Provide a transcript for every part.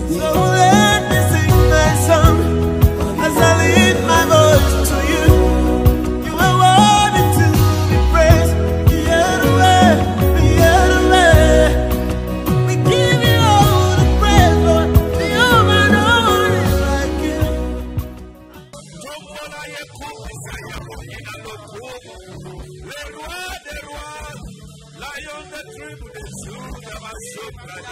So let me sing my song as I lift my voice to you. You are worthy to be praised. You're the way, you're the way. We give you all the praise, Lord. The only one is like you. Lion the tribe of the Judah, my soul,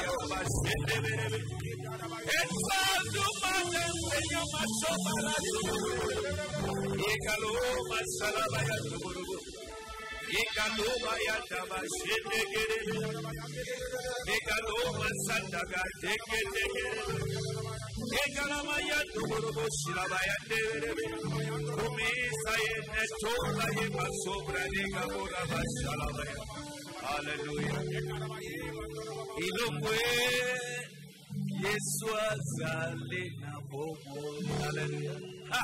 hallelujah. Ilongwe Yesu azali na bomo. Hallelujah.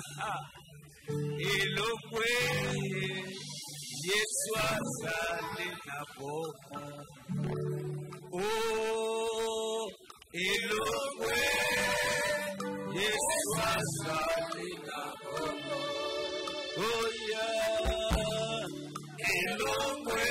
Ilongwe Yesu azali na bomo. Oh, Ilongwe Yesu azali na bomo. Oh yeah, Ilongwe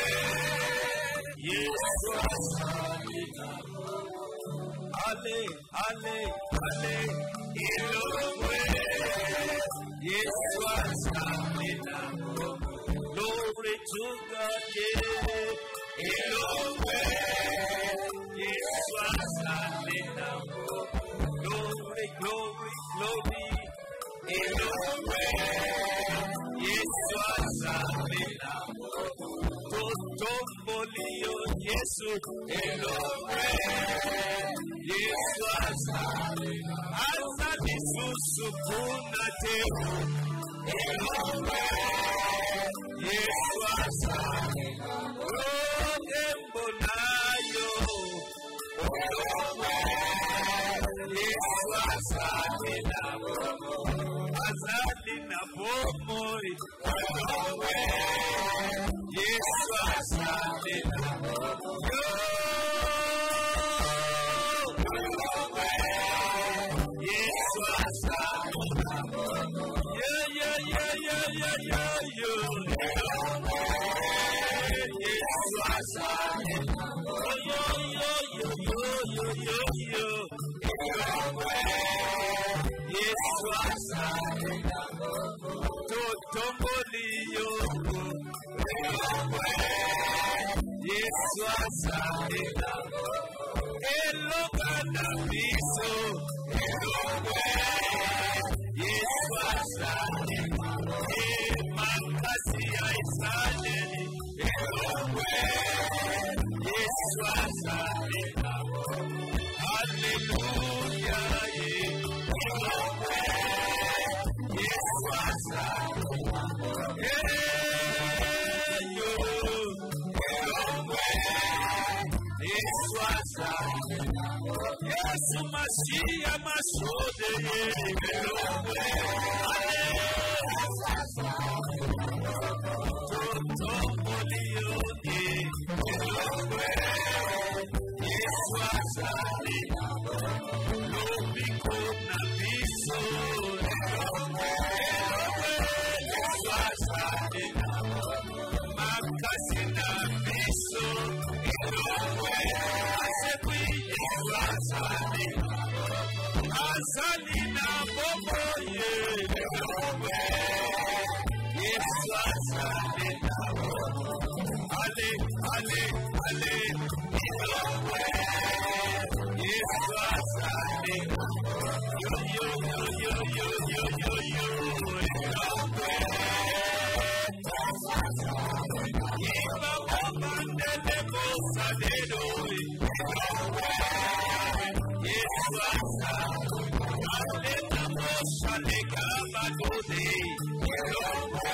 Yesu azali na bomo. Ale, ale, ale, Ilongwe Yesu azali na bomo. Glory to God, yeah. Ilongwe Yesu azali na bomo. Glory, glory, glory. Ilongwe Yesu azali na bomo. Totombolio Yesu Ilongwe Yesu azali susukuna tehu Ilongwe Yesu azali embonayo Ilongwe Yesu azali na bomo azali na bomo Ilongwe Yesu azali na bomo Yesu azali na bomo Yesu azali na bomo Yesu azali na bomo Totombolio Yesu azali na bomo elokana biso Ilongwe Yesu azali na bomo makasi ya Israeli Ilongwe Yesu azali na bomo hallelujah Ilongwe Yesu azali na bomo Yesu Masiya masode Ilongwe Totombolio Ilongwe Yesu azali na bomo lobiko na biso Ilongwe Yesu azali na bomo makasi na biso Ilongwe azali na bomo Ilongwe Yesu azali na bomo ale ale ale Ilongwe Yesu azali na bomo yo Ilongwe Iba babandele bosadero Ilongwe Yesu azali alena mosaleka badode Ilongwe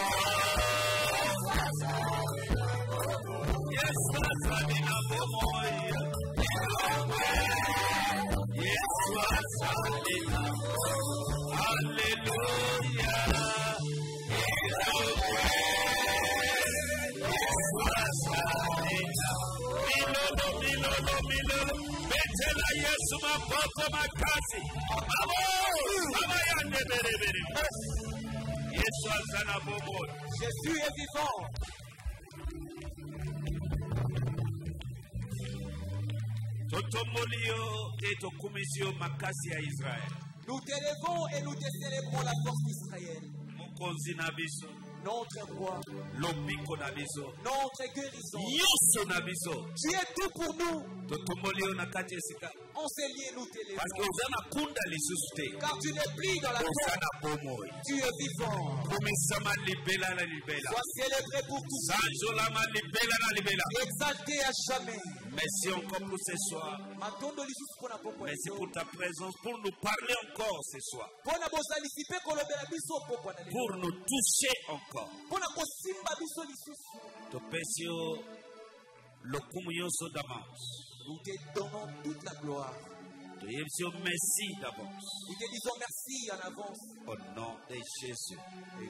Yesu azali na bomo Ilongwe Yesu azali na bomo hallelujah Ilongwe Yesu azali na bomo milolo betela Yesu Yesu mapoto makasi. Baba yande bere. Yesu azana bobo. Jésus est vivant. Totombolio et tokumisio makasi ya Israël. Nous t'élevons et nous te célébrons la force d'Israël. Mokonzi na biso. Notre roi, Lobiko na biso. notre guérison. Yoso na biso. Tu es tout pour nous. Totombolio na kati esika. On s'est liés, nous Parce que t'élevons. ozana kunda lisusu te. Car tu n'es plus dans la terre. Ozana bomoi. Tu es vivant. Komisama libela na libela. Sois célébré pour tout. Sanjolama libela na libela. Exalté à jamais. Merci encore pour ce soir. Matondo lisusu mpona pokwa Merci lelo. pour ta présence, pour nous parler encore ce soir. Mpona bozalisi mpe kolobela biso pokwa na lelo. Pour nous toucher encore. Mpona kosimba biso lisusu. Topesio lokumu yonso d'avance. Nous te donnons toute la gloire. Toyebisio merci d'avance. Nous te disons merci en avance. Au nom de Jésus.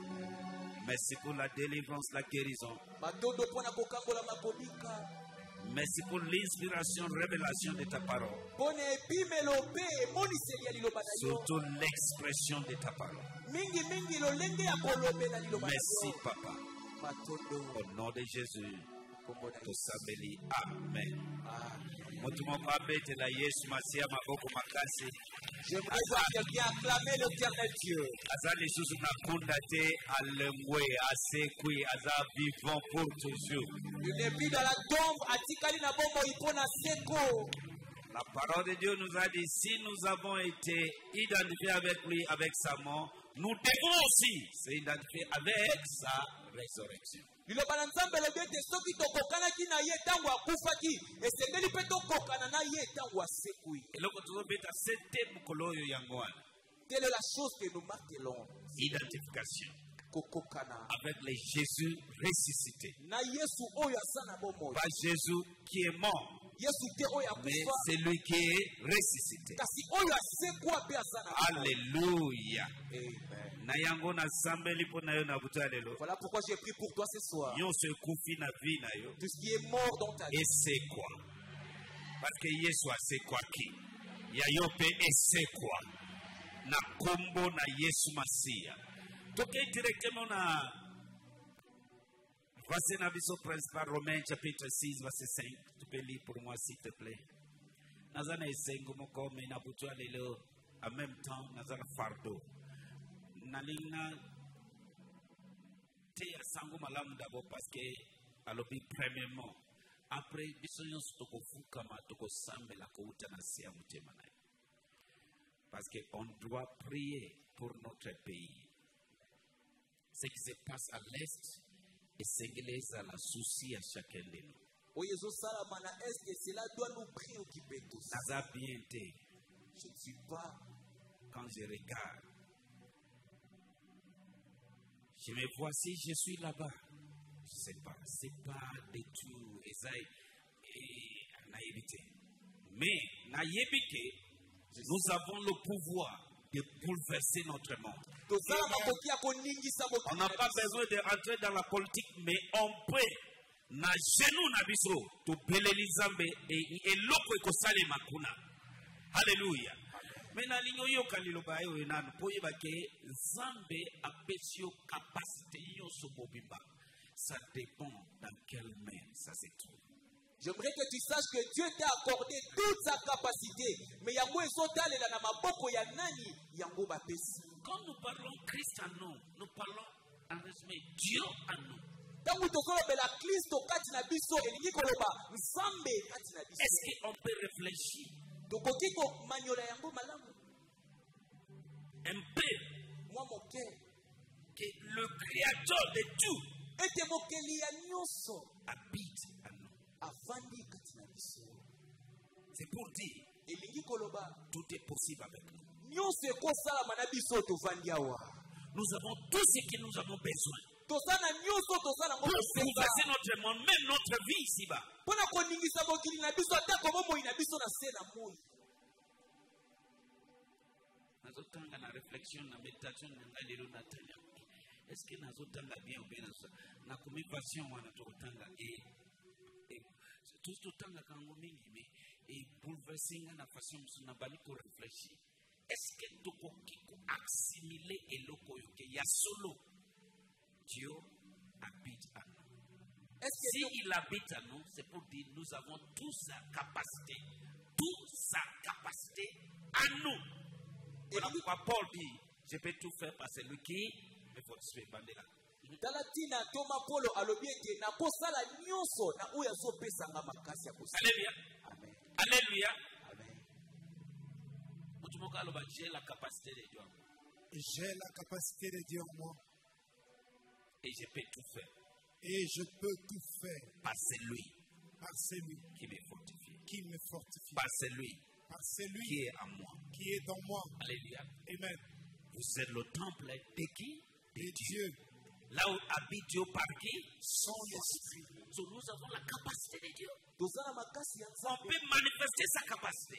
Merci pour la délivrance, la guérison. Matondo mpona kokangola makobika. Merci pour l'inspiration, révélation de ta parole. Mpona epimelo mpe emoniseli ya liloba na yo. Surtout l'expression de ta parole. Mingi lolenge ya kolobela liloba na Merci, yo. Papa. Matondo Au nom de Jésus. kombo na Yesu. Tosabeli. Amen. Amen. Mutu moko abetela Yesu Masiya maboko makasi. J'aimerais voir quelqu'un acclamer l'éternel Dieu. Aza lisusu na kunda te alengwe asekwi aza vivant pour toujours. Il n'est plus dans la tombe, atikali na bombo ipona seko. La parole de Dieu nous a dit, si nous avons été identifiés avec lui, avec sa mort, nous devons aussi s'identifier avec sa résurrection. Liloba na Nzambe lobi ete soki tokokanaki na ye ntango akufaki esengeli mpe tokokana na ye ntango asekwi. Eloko tozobeta sete mokolo oyo yango wana. Telle est la chose que nous marquons. Identification Kokokana. avec le Jésus ressuscité. Na Yesu oyo asa na bomoi. Pas Jésus qui est mort, Yesu te oyo mais akufa. c'est lui qui est ressuscité. Kasi oyo asekwa mpe asa na bomoi. Alléluia. Amen. Na yango na sambeli po na yo na buta lelo. Voilà pourquoi j'ai pris pour toi ce soir. Yo se kufi na vie na yo. Tout ce qui est mort dans ta vie. Et c'est quoi? Parce que Yesu c'est quoi qui? Ya yo pe et c'est quoi? Na kombo na Yesu Masiya. Toke directement na verset na biso principal Romains chapitre 6 verset 5. Tu peux lire pour moi s'il te plaît. Nazana esengo moko me na butwa lelo en même temps nazana fardo. Nalinga te sango malamu d'abord parce que alobi premièrement après biso nyonso tokofukama tokosambela kouta na se ya motema na ye. Parce qu'on doit prier pour notre pays. Ce qui se passe à l'est et ce à la souci à chacun de nous. Oyezo salama na est et cela doit nous préoccuper tous. Naza bien te. Je ne suis pas. Quand je regarde, je me vois si je suis là-bas. Je ne sais pas. C'est pas du tout. Et ça, naïveté. Mais, naïveté, nous avons le pouvoir de bouleverser notre monde. On n'a pas besoin de rentrer dans la politique, mais on peut. Na genou na biso to beleli Nzambe et loko ekosale makuna. Alléluia. Mais na lingo yoka liloba yo enano po yeba ke Nzambe apesi yo capacité nyonso bobimba. Ça dépend dans quelle main ça se trouve. J'aimerais que tu saches que Dieu t'a accordé toute sa capacité. Mais yango ezotalela na maboko ya nani yango bapesi. Quand nous parlons Christ en nous, nous parlons en résumé Dieu en nous. Est-ce qu'on peut réfléchir un peu que le créateur de tout habite en nous? C'est pour dire tout est possible avec nous. Nous avons tout ce que nous avons besoin pour bouleverser notre monde, même notre vie ici-bas. Nazotanga na réflexion na méditation na ngalelo na tanya. Est-ce que nazotanga bien ou bien na communication wana tokotanga et tout tanga kango mingi mais et bouleverser la façon dont nous avons réfléchi. Est-ce que tu peux assimiler et le koyoke? Il y a solo. Dieu habite à nous. Si il habite à nous, c'est pour dire nous avons toute sa capacité à nous. Voilà pourquoi Paul dit, je peux tout faire par celui qui me fortifie. Talatina Toma Polo alobiete na kosala nyonso na oya zo pesa nga makasi ya kosala. Alléluia. Amen. Alléluia. Amen. J'ai la capacité de Dieu en moi. J'ai la capacité de Dieu en moi. Et je peux tout faire. Et je peux tout faire par celui qui me fortifie. Qui me fortifie. Par celui qui est en moi. Qui est en moi. Alléluia. Amen. Vous êtes le temple de qui? De Dieu. Là où habite Dieu par qui? Son esprit. So, nous avons la capacité de Dieu. On peut manifester sa capacité.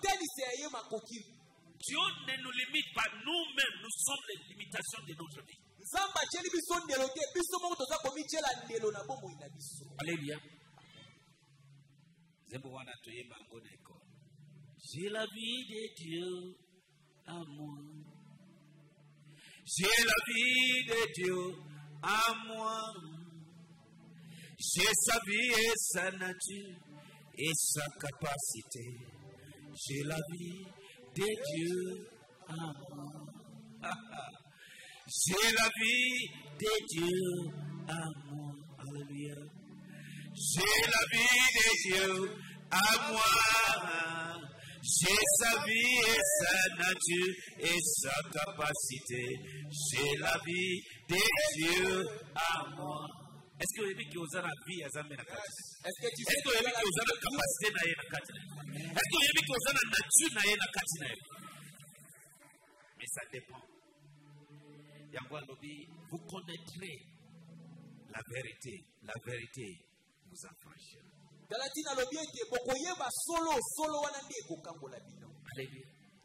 Dieu ne nous limite pas. Nous-mêmes, nous sommes les limitations de notre vie. Alléluia. J'ai la vie de Dieu à moi. J'ai la vie de Dieu à moi. J'ai sa vie et sa nature et sa capacité. J'ai la vie de Dieu à moi. J'ai la vie de Dieu à moi. Alléluia. J'ai la vie de Dieu à moi. J'ai sa vie et sa nature et sa capacité. J'ai la vie de Dieu à moi. Est-ce que vous avez dit que vous avez la vie à Zambénakati? Est-ce que vous avez dit que vous avez la capacité à Yenakati? Est-ce que vous avez dit que vous avez la nature à Yenakati? Mais ça dépend. Vous connaîtrez la vérité. La vérité vous affranchira. Alléluia.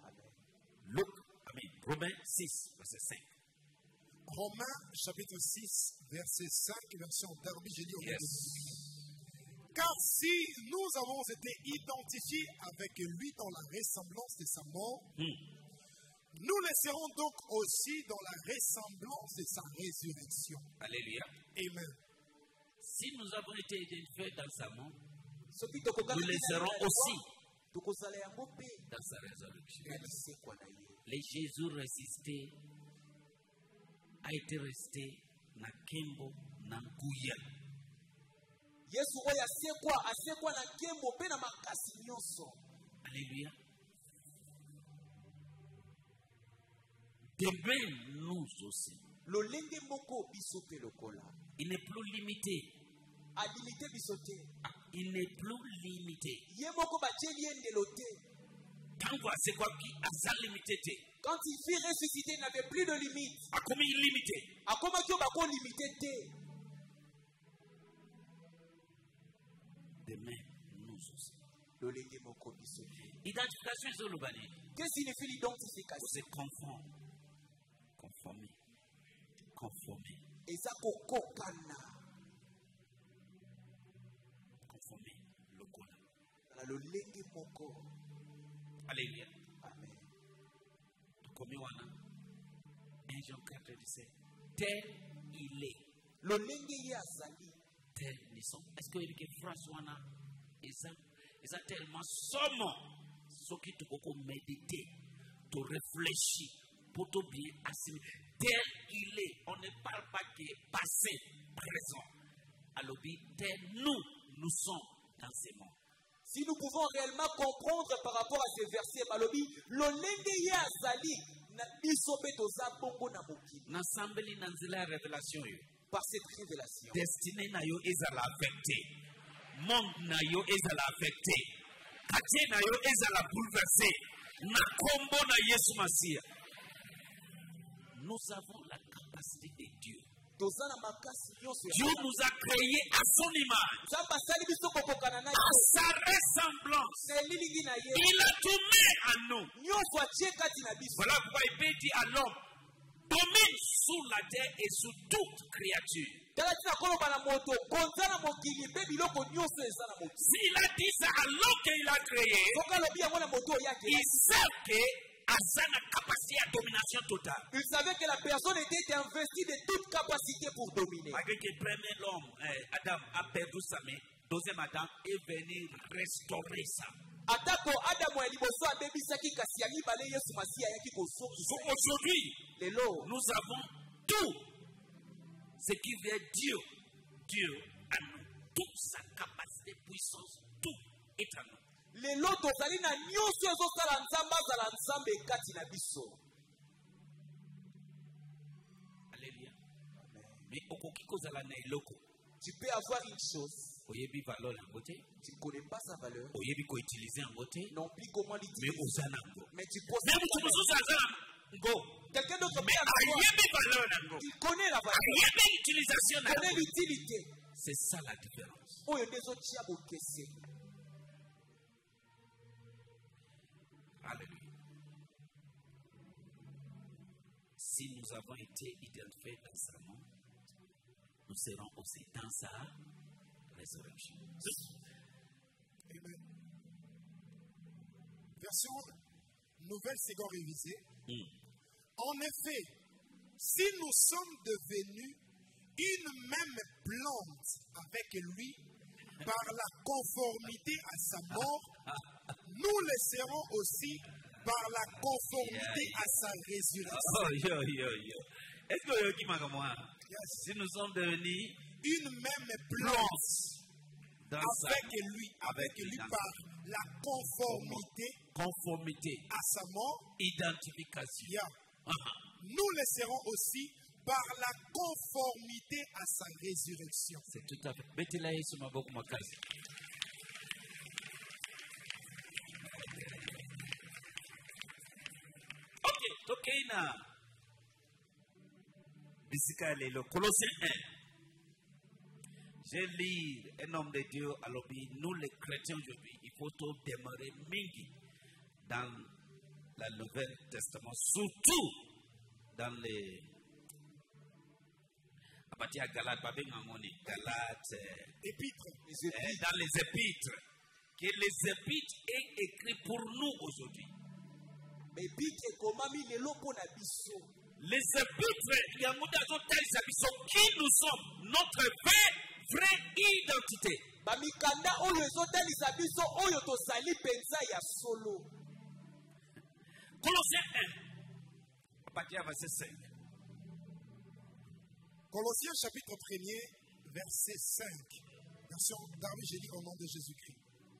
Romains 6, verset 5. Romains chapitre 6, verset 5, version Darby, j'ai dit au Car si nous avons été identifiés avec lui dans la ressemblance de sa mort, nous le serons donc aussi dans la ressemblance de sa résurrection. Alléluia. Amen. Si nous avons été identifiés dans sa mort, nous le serons aussi dans sa résurrection. Les Jésus ressuscité a été resté na kembo na nguya. Alléluia. Demain, nous aussi. Il n'est plus limité. Il n'est plus limité. Quand il fut ressuscité, il n'avait plus de limite. Comment illimité? Demain, nous aussi. Identification sur le banni. Qu'est-ce que signifie l'identification? C'est conforme. Conformer. Conformer. Et ça kokokana. Conformer. Lokola. Le lenge moko. Alléluia. Amen. Comme wana. 1 Jean 4 17. Tel il est. Le lenge yazali. Tel ils sont. Est-ce que vous phrase wana? Ils ont tellement somme. Ce qui te peut méditer, te réfléchir. Pour tout bien assimiler. Tel il est. On ne parle pas qu'il est passé, présent. Alors, tel nous sommes dans ces mondes. Si nous pouvons réellement comprendre par rapport à ces versets, Malobi, l'olenge yazali na bisobe toza bongo na mokili. N'ensemble nanzila révélation yo. Par cette révélation. Destinée na yo ezala affecté. Monde na yo ezala affecté. Quartier na yo ezala bouleversé. Na kombo na Yesu Masia. Nous avons la capacité de Dieu. Dieu nous a créés à son image, à sa ressemblance. Il a tout mis à nous. Voilà pourquoi il peut dire à l'homme, domine sur la terre et sur toute créature. S'il a dit ça alors qu'il a créé, il sait que Asa a capacité à domination totale. Il savait que la personne était investie de toute capacité pour dominer. Malgré que le premier homme, Adam, a perdu sa main, deuxième Adam est venu restaurer ça. Aujourd'hui, nous avons tout ce qui vient Dieu. Dieu à nous. Toute sa capacité, puissance, tout est à nous. Alléluia. Mais tu peux avoir une chose. Tu ne connais pas sa valeur. Non plus comment l'utiliser. Mais tu poses. Quelqu'un d'autre peut avoir. Il connaît la valeur. Il connaît l'utilité. C'est ça la différence. Alléluia. Si nous avons été identifiés dans sa main, nous serons aussi dans sa résurrection. Amen. Version nouvelle seconde révisée. En effet, si nous sommes devenus une même plante avec lui par la conformité à sa mort, nous le serons aussi par la conformité à sa résurrection. Est-ce que qui m'a moi? Si nous sommes devenus une même plante avec lui par la conformité à sa mort, identification. Nous le serons aussi par la conformité à sa résurrection. C'est tout à fait. Mettez-la sur ma boque, ma case. Ok, na. Bisikale, le Colossiens 1. J'ai lu un homme de Dieu, alors nous les chrétiens aujourd'hui, il faut tout démarrer mingi dans le Nouveau Testament, surtout dans les. À partir de Galates, épîtres. Dans les épîtres. Que les épîtres est écrit pour nous aujourd'hui. Les épîtres, qui nous sommes, notre vraie identité. Colossiens 1, à partir du verset 5. Colossiens chapitre 1er, verset 5. Version Darby, j'ai dit au nom de Jésus-Christ.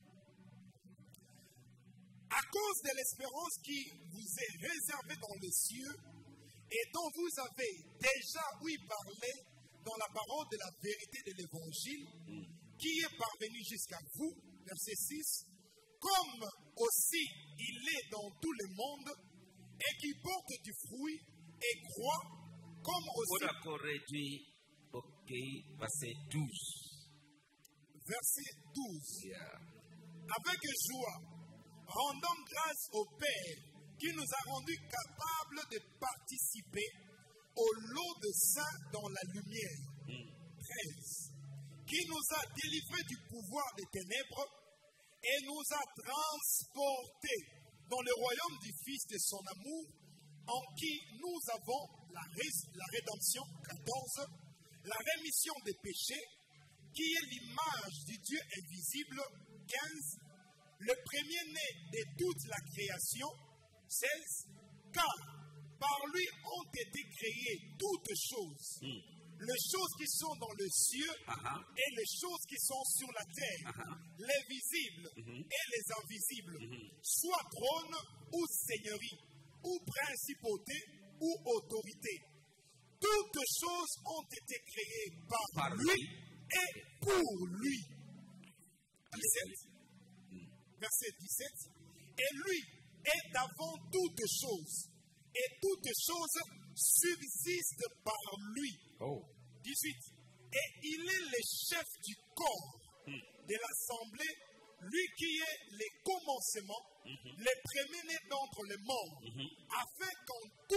À cause de l'espérance qui vous est réservée dans les cieux et dont vous avez déjà ouï parler dans la parole de la vérité de l'évangile qui est parvenu jusqu'à vous, verset 6, comme aussi il est dans tout le monde et qui porte du fruit et croit comme aussi. On a réduit, ok, verset 12. Verset 12. Yeah. Avec joie, rendons grâce au Père qui nous a rendus capables de participer au lot de saints dans la lumière. 13. Qui nous a délivrés du pouvoir des ténèbres et nous a transportés dans le royaume du Fils de son amour, en qui nous avons la rédemption, 14, la rémission des péchés, qui est l'image du Dieu invisible, 15, le premier-né de toute la création, 16, car par lui ont été créées toutes choses, les choses qui sont dans les cieux et les choses qui sont sur la terre, les visibles et les invisibles, soit trône ou seigneurie, ou principauté ou autorité. Toutes choses ont été créées par lui et pour lui. 17. Verset 17. Et lui est avant toutes choses, et toutes choses subsistent par lui. 18. Et il est le chef du corps de l'assemblée, lui qui est le commencement, le premier-né d'entre les morts, afin qu'en toute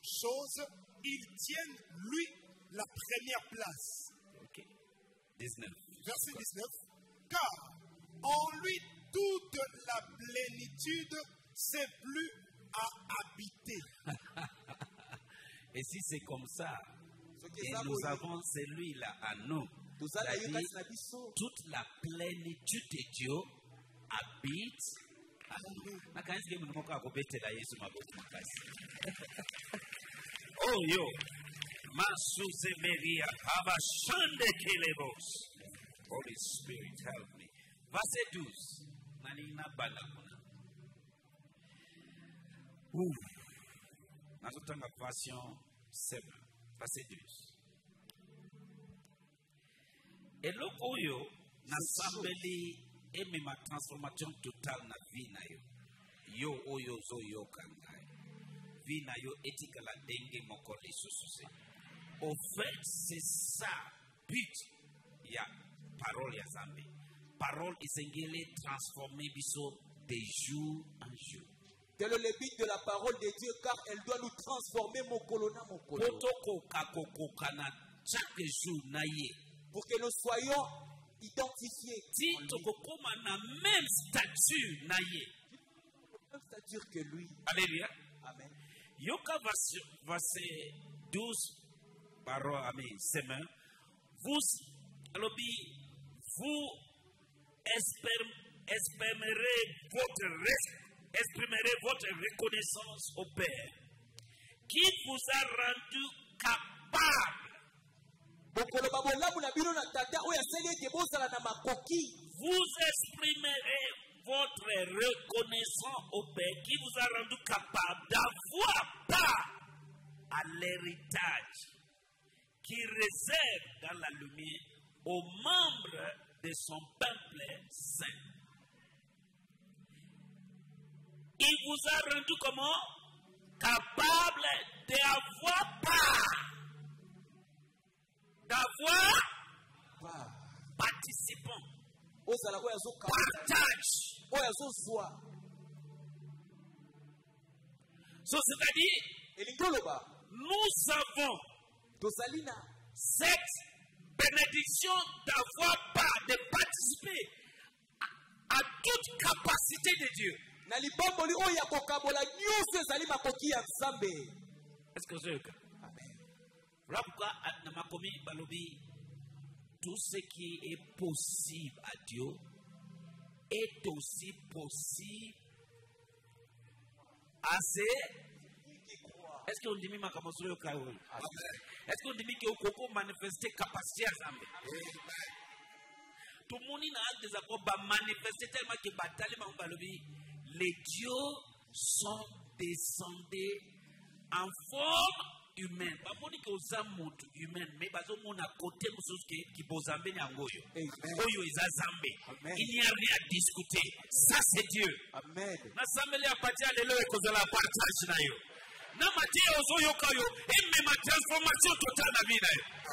choses, ils tiennent lui la première place. Ok. 19. Verset 19. Car en lui toute la plénitude c'est plus à habiter. Et si c'est comme ça, et ça, nous oui. avons celui-là à nous, c'est-à-dire toute la plénitude de Dieu habite à nous. Oh yo, Masuze Maria, Abashande Kelebos. Holy Spirit, help me. Verset 12. Nanina Balakuna. Nazotanga version 7. Verset 12. Et l'oyo, nasambeli eme ma transformation totale na vie na yo. Yo oyo zo yo kangai. Vie na yo etika la dengue moko lisusu. Au fait, c'est ça but ya parole ya Zambi. Parole isengele transformer biso de jour en jour. Tel est le but de la parole de Dieu, car elle doit nous transformer mon colonna. Chaque jour naye. Pour que nous soyons identifiés. Na même statut naye. Même stature que lui. Alléluia. Amen. Yoka verset 12. Parole, amen. Semaine. Vous exprimerez votre reconnaissance au Père qui vous a rendu capable. Vous exprimerez votre reconnaissance au Père qui vous a rendu capable d'avoir part à l'héritage qui réserve dans la lumière aux membres de son peuple saint. Il vous a rendu comment? Capable d'avoir part. D'avoir participant. Partage. So, c'est-à-dire, nous avons cette bénédiction d'avoir part, de participer à toute capacité de Dieu. Est-ce que c'est le cas? Voilà pourquoi tout ce qui est possible à Dieu est aussi possible à ses. Est-ce qu'on dit ma capacité au cas où? Est-ce qu'on dit que vous manifester capacité à Zambé? Tout le monde a des accords manifester tellement que les dieux sont descendus en forme humaine. Pas pour dire que vous avez un humain, mais parce que vous avez un côté qui vous a amené à Ngoyo. Il n'y a rien à discuter. Ça, c'est Dieu. Amen. L'assemblée a parti à l'élo et cause de la partage. Na Matthieu Zoyokayo, et même ma transformation totale de la vie.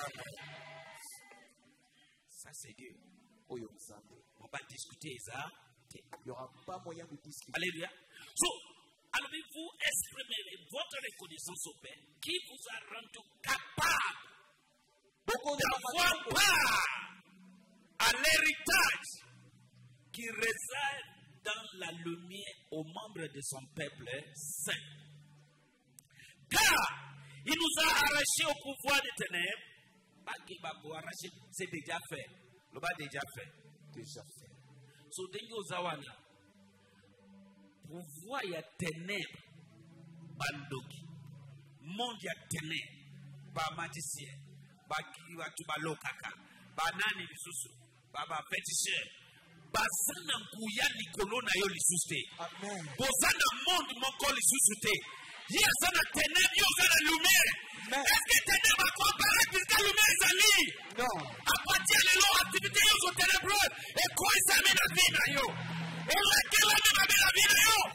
Ça, c'est Dieu. On va discuter ça. Il n'y aura pas moyen de discuter. Alléluia. So, alors vous exprimez votre reconnaissance au Père qui vous a rendu capable d'avoir part à l'héritage qui réside dans la lumière aux membres de son peuple saint. Car il nous a arrachés au pouvoir des ténèbres. Pas qu'il va vous arracher, c'est déjà fait. Le bas déjà fait. Déjà fait. So, dengo zawana. Pouvoir ya ténèbres. Bandoki. Monde ya ténèbres. Ba magicien. Ba kiwakibalokaka. Ba nani lisusu. Ba féticheur. Bazana nguya likolo na yo lisusu. Amen. Bozana monde moko lisusu te. Il y a ça dans ténèbres, il y a ça dans lumière. Est-ce que ténèbres va comparer puisque la lumière est allée? Non. À partir de leur activité, ils sont ténébreux. Et quoi ils amènent la vie dans eux? Et laquelle amène la vie dans eux?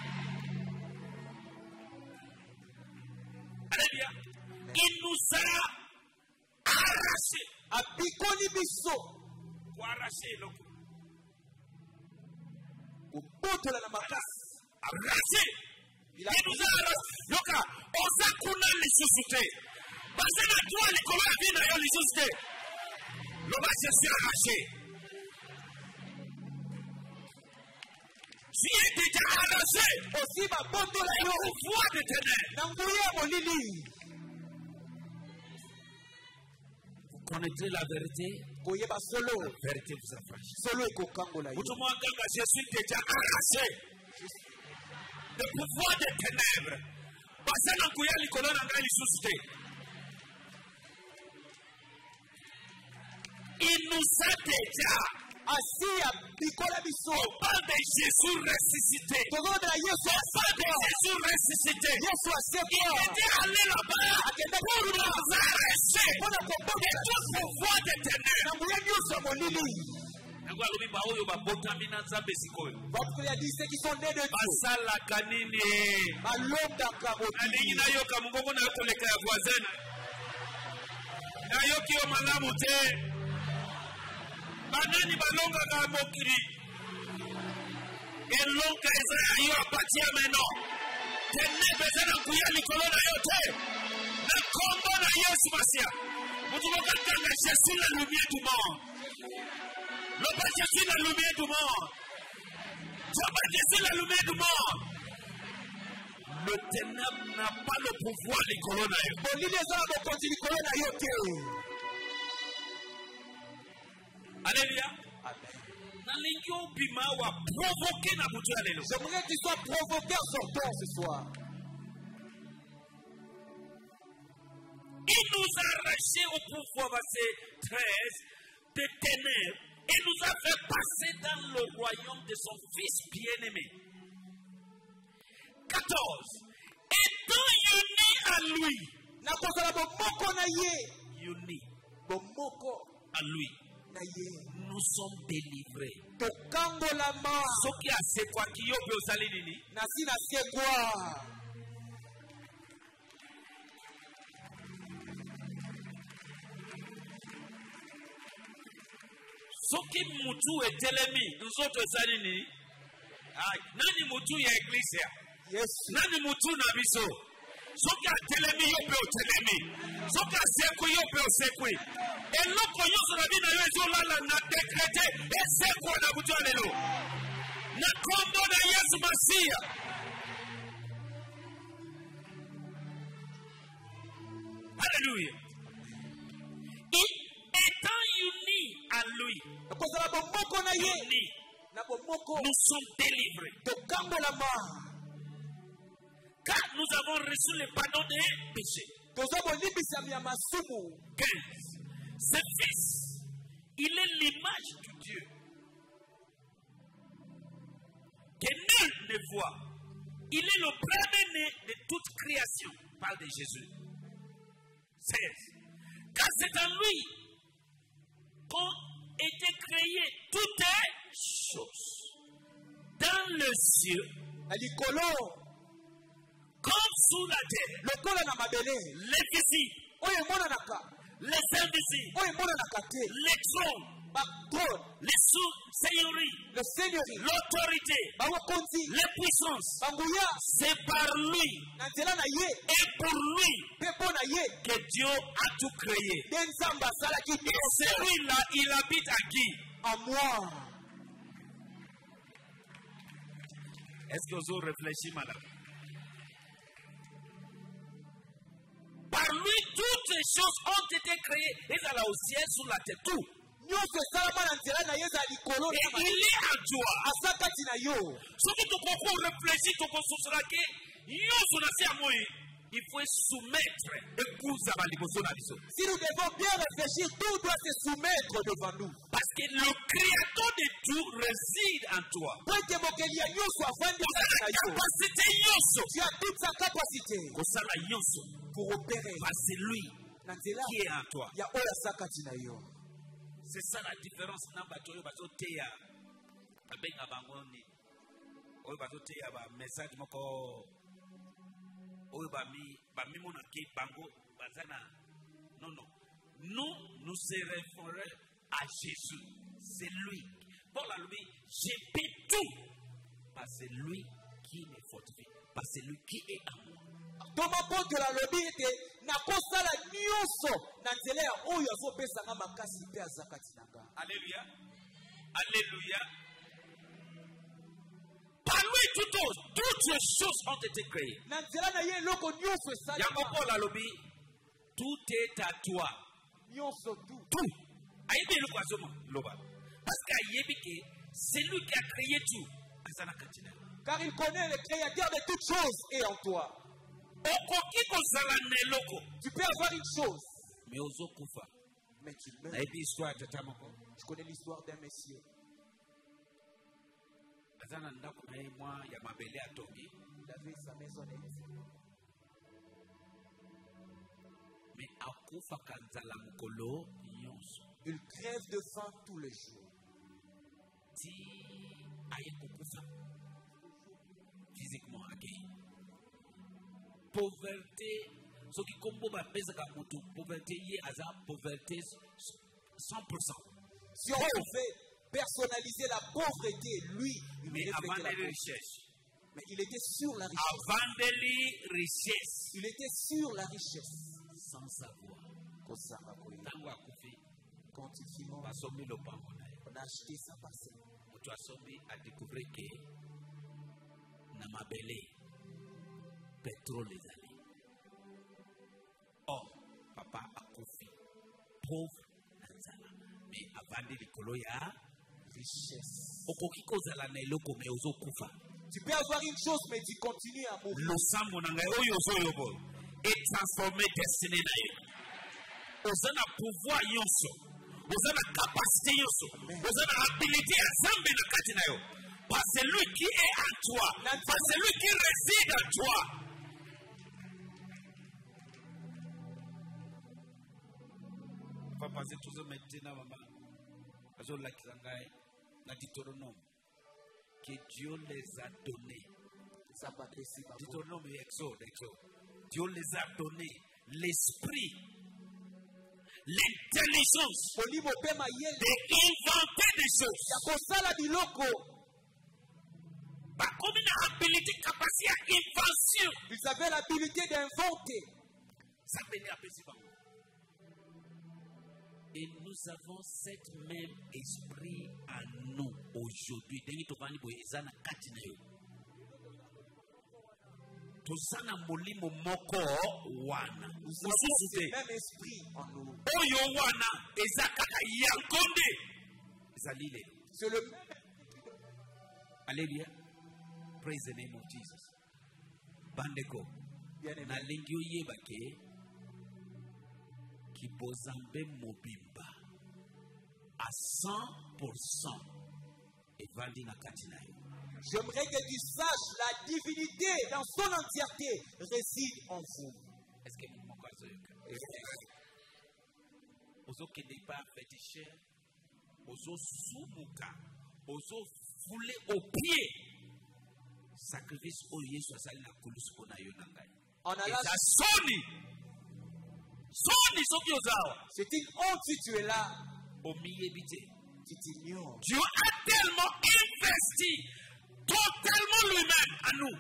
Alléluia. Il nous a arrachés. Abikoni biso. Pour arracher le coup. Pour botola na makasi. Arracher. Il nous a arraché. Loka, osakuna lisusu te. Baza na droit likolo ya vie na yo lisusu te. Loba je suis arraché. Tu es déjà arraché. Aussi ma bondo la yo. Pouvoir de ténèbres. Na nguya molili. Vous connaîtrez la vérité. Koyeba solo. La vérité vous affranchit. Solo ekokangola yo. Mutumwanganga, je suis déjà arraché. Le pouvoir des ténèbres. Baza na nguya likolo na ngai lisusu te. Il nous a déjà. Asia bikola biso. On parle de Jésus ressuscité. Togo de Yesu. On parle de Jésus ressuscité. Yesu asekwa. Il était allé là-bas pour nous arracher de tout pouvoir des ténèbres. Na nguya nyuso molili. Ngwa lobi ba oyo ba botami na Nzambe sikoyo. Votre a dit ceux qui sont nés de Dieu. Basala kanini. Balondaka Alingi molili. na yoka mungongo na koleka ya voisin. Na yoki yo malamu te. Banani balonga ka mokiri. Elonga eza yo apatia meno. Ténèbres eza na kuya likolo na yo te. Na kombo na Yesu Masia. Mutu mokatanga Jésus la lumière du monde. Le pas Jésus la lumière du monde. Tu pas Jésus la lumière du monde. Le ténèbre n'a pas le pouvoir likolo na yo. Molili eza na bokonzi likolo na yo te. Alléluia. Amen. Nalingi obima wa provoquer na butu ya lelo. J'aimerais que tu sois provoqué en sortant ce soir. Il nous a arraché au pouvoir, verset 13, des ténèbres et nous a fait passer dans le royaume de son Fils bien-aimé. 14. Étant unis à lui. Na kozala bomoko na ye. Unis Bomoko à lui. na ye. Nous sommes délivrés. Tokangolama. Soki asekwa ki yo pe osali nini? Nasi nasekwa. Soki mutu etelemi nzoto ezali nini? Nani mutu ya eklisia? Yes. Nani mutu na biso? Soki atelemi yo pe otelemi. Soki asekwi yo pe osekwi. Eloko nyonso na bino yo ezolala na dekrete esekwa na butu ya lelo. Na kombo na Yesu Masia. Alléluia. Il étant unis à lui. Kozala bomoko na ye. Unis. Na bomoko. Nous sommes délivrés. Tokangolama. Car nous avons reçu le pardon des péchés. 15. Ce fils, il est l'image de Dieu. Que nul ne voit. Il est le premier-né de toute création. Parle de Jésus. 16. Car c'est en lui qu'ont été créées toutes choses. Dans le ciel. Comme sous la terre. Les visibles. Les invisibles. Les trônes. Les seigneuries. L'autorité. Les puissances. C'est par lui. Et pour lui que Dieu a tout créé. Et celui-là, il habite à qui? En moi. Est-ce que vous réfléchissez, madame? Par lui, toutes les choses ont été créées. Et ça là au ciel, sur la terre, tout. Et il est à toi. Ce que tu comprends, réfléchis, tu comprends que il faut soumettre épouse à Baliboso. Si nous devons bien réfléchir, tout doit se soumettre devant nous. Parce que le créateur de tout réside en toi. Tu as toute sa capacité pour opérer. C'est lui qui est en toi. C'est ça la différence. Message non. Nous se référons à Jésus. C'est lui. Paul a lui, j'ai fait tout. Parce que c'est lui qui me fortifie. Parce que c'est lui qui est à moi. Thomas Porter alobi ete nakosala nyonso na nzela ya oyo azopesanga makasi mpe azakati na nga. Alléluia. Alléluia. Par lui, toutes les choses ont été créées. Na nzela na ye eloko nyonso esalema. Yango Paul alobi, tout est à toi. Nyonso tout. Tout. Ayebi eloko azoma loba. Parce qu'ayebi que c'est lui qui a créé tout. Azana katina. Car il connaît le créateur de toutes choses et en toi. Okoki kozala na eloko. Tu peux avoir une chose. Mais ozokufa. Mais tu meurs. Ayebi histoire de tata moko. Je connais l'histoire d'un monsieur. Azana ndako na ye mwa ya mabele atongi. Il avait sa maisonnette. Mais akufa kanzala mukolo nyonso. Il crève de faim tous les jours. Ti aye kukufa. Physiquement accueilli. Pauvreté, ce qui combo ba pesa ka mutu, pauvreté yé aza pauvreté 100%. Si on pouvait personnaliser la pauvreté, lui, il Mais reflétait avant la les pauvreté. richesses. Mais il était sur la richesse. Avant les richesses. Il était sur la richesse. Sans savoir. Kosanga koyi. Tango akufi. Quand il fit mort, Basomi lopango na ye. on a acheté sa parcelle. Mutu asomi a découvert que na mabele pétrole ezali. Oh, papa akufi. Pauvre na nzala. Mais avandi likolo ya Richesse. okoki kozala na eloko me ozokufa. Tu peux avoir une chose, mais tu continues à mourir. Losambo na ngai oyo ozoyobo etransforme destiny na ye. Oza na pouvoir nyonso, oza na capacité nyonso, oza na habilité ya Nzambe na kati na yo. Par celui qui est en toi, par celui qui réside en toi. Papa passer toujours maintenant maman. Azo lakisa ngai na Deutéronome que Dieu les a donnés. Deutéronome et Exode. Dieu les a donnés l'esprit, l'intelligence d'inventer des choses. Comme une habilité, capacité à invention. Ils avaient l'habilité d'inventer. Ça venait à Pésiba. Et nous avons cet même esprit à nous aujourd'hui. Tozana molimo moko wana. Nous avons ce même esprit en nous. Oyo wana ezakaka yankonde. Ezalile. C'est le même. Alléluia. Praise the name of Jesus. Bandeko. Na lingi oyeba ke ki bozambe mobimba à 100% evandi na kati na yo. J'aimerais que tu saches la divinité dans son entièreté réside en vous. Est-ce que vous m'entendez? Ozo kende pas féticheur, ozo sumuka, ozo foulé au pied. Sacrifice au Yesu asali na kulusu kona yo nangai. En allant, Soni soki ozawa. c'est une honte si tu es là. Omiyebite. Tu t'ignores. Dieu a tellement investi totalement lui-même à nous.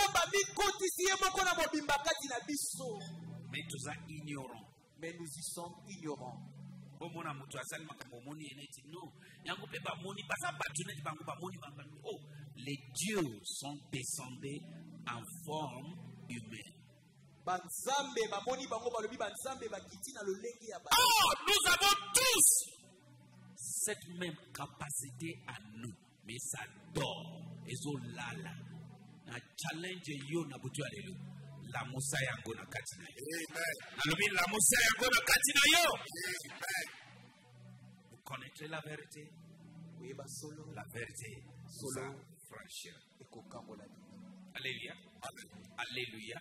Mais tous sont ignorants. Mais nous y sommes ignorants. Oh, les dieux sont descendus en forme humaine. Oh, nous avons tous cette même capacité à nous. Mais ça dort. Ezolala. Na challenge yo na butu alelu. La musa yango na kati na yo. Amen. Alobi la musa yango na kati na yo. Amen. Vous connaîtrez la vérité. Oui, ba solo. La vérité. Solo. Franchir. Alléluia. Amen. Alléluia.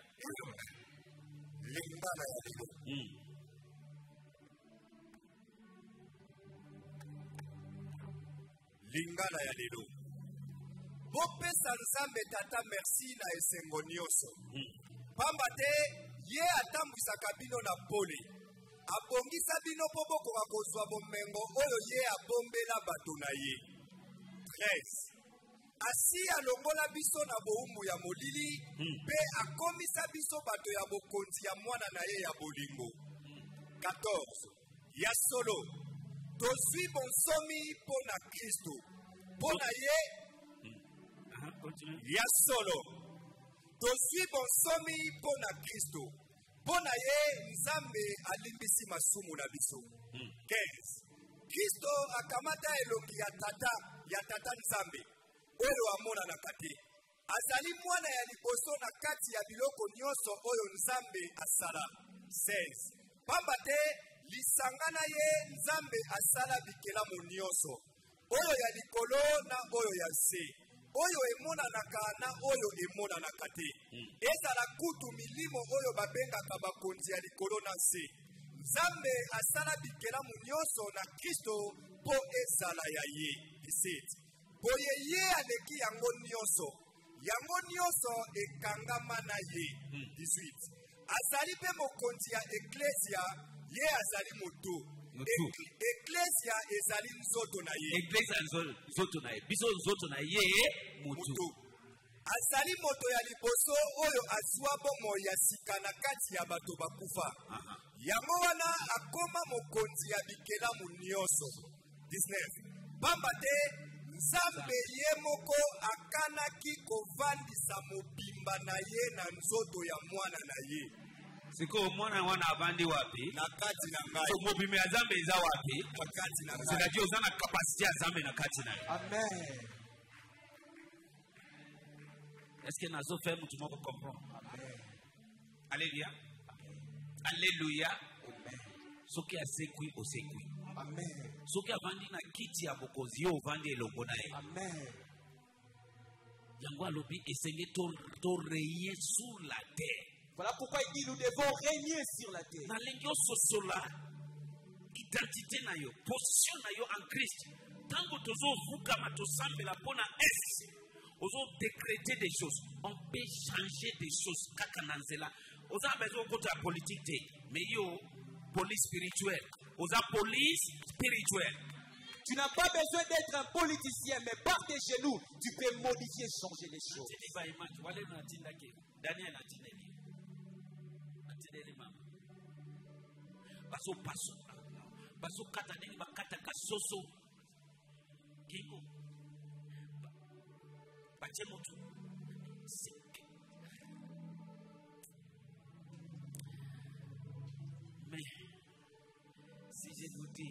Lingala ya lelo. Bopesa Nzambe tata merci na esengo nyonso. Pamba te ye atambwisaka bino na pole. Abongisa bino po bokoka kozwa bomengo oyo ye abombela bato na ye. 13. asi alongola biso na bowumbu ya molili mpe akomisa biso bato ya bokonzi ya mwana na ye ya bolingo. 14 ya solo tozwi bonsomi mpo na Kristo mpo na ye ya solo tozwi bonsomi mpo na Kristo mpo na ye Nzambe alimbisi masumu na biso. 15 Kristo akamata elongi ya tata Nzambe oyo amonanaka te, azali mwana ya liboso na kati ya biloko nyonso oyo Nzambe asala. 16 pamba te lisanga na ye Nzambe asala bikelamu nyonso oyo ya likolo na oyo ya se, oyo emonanaka na oyo emonanaka te, ezala kutu milimo oyo babengaka bakonzi ya likolo na se. Nzambe asala bikelamu nyonso na Kristo mpo ezala ya ye. 17 boye ye aleki yango nyonso ekangama na ye. 18 azali mpe mokonzi ya eklesia, ye azali moto. Eklesia ezali nzoto na ye. Biso nzoto na ye moto. Azali moto ya liboso oyo azwa bomoi ya sika na kati ya bato bakufa. Yango wana akoma mokonzi ya bikelamu nyonso. 19 pamba te Nzambe ye moko akanaki kovandisa mobimba na ye na nzoto ya mwana na ye. Siko mwana avandi wapi? Na kati na ngai. So mobimba ya Nzambe eza wapi? Na kati na ngai. C'est-à-dire oza na capacité ya Nzambe na kati na ye. Amen. Est-ce que nazo fait mutu moko comprendre? Amen. Alléluia. Alléluia. Soki asekwi osekwi. Amen. Soki avandi na kiti ya bokonzi yo ovandi elongo na ye. Amen. Yango alobi esenge to régner sur la terre. Voilà pourquoi il dit nous devons régner sur la terre. Na lengi ososola identité na yo, position na yo en Christ. Tango tozovuka tosambela mpona est, ozo décréter des choses. On peut changer des choses kaka na nzela. Oza besoin okota ya politique te, mais yo police spirituelle. Oza police spirituelle. Tu n'as pas besoin d'être un politicien, mais par tes genoux, tu peux modifier, changer les choses. Daniel a dit baso kata ndenge bakata kasoso kingo batie motu mais si je vous dis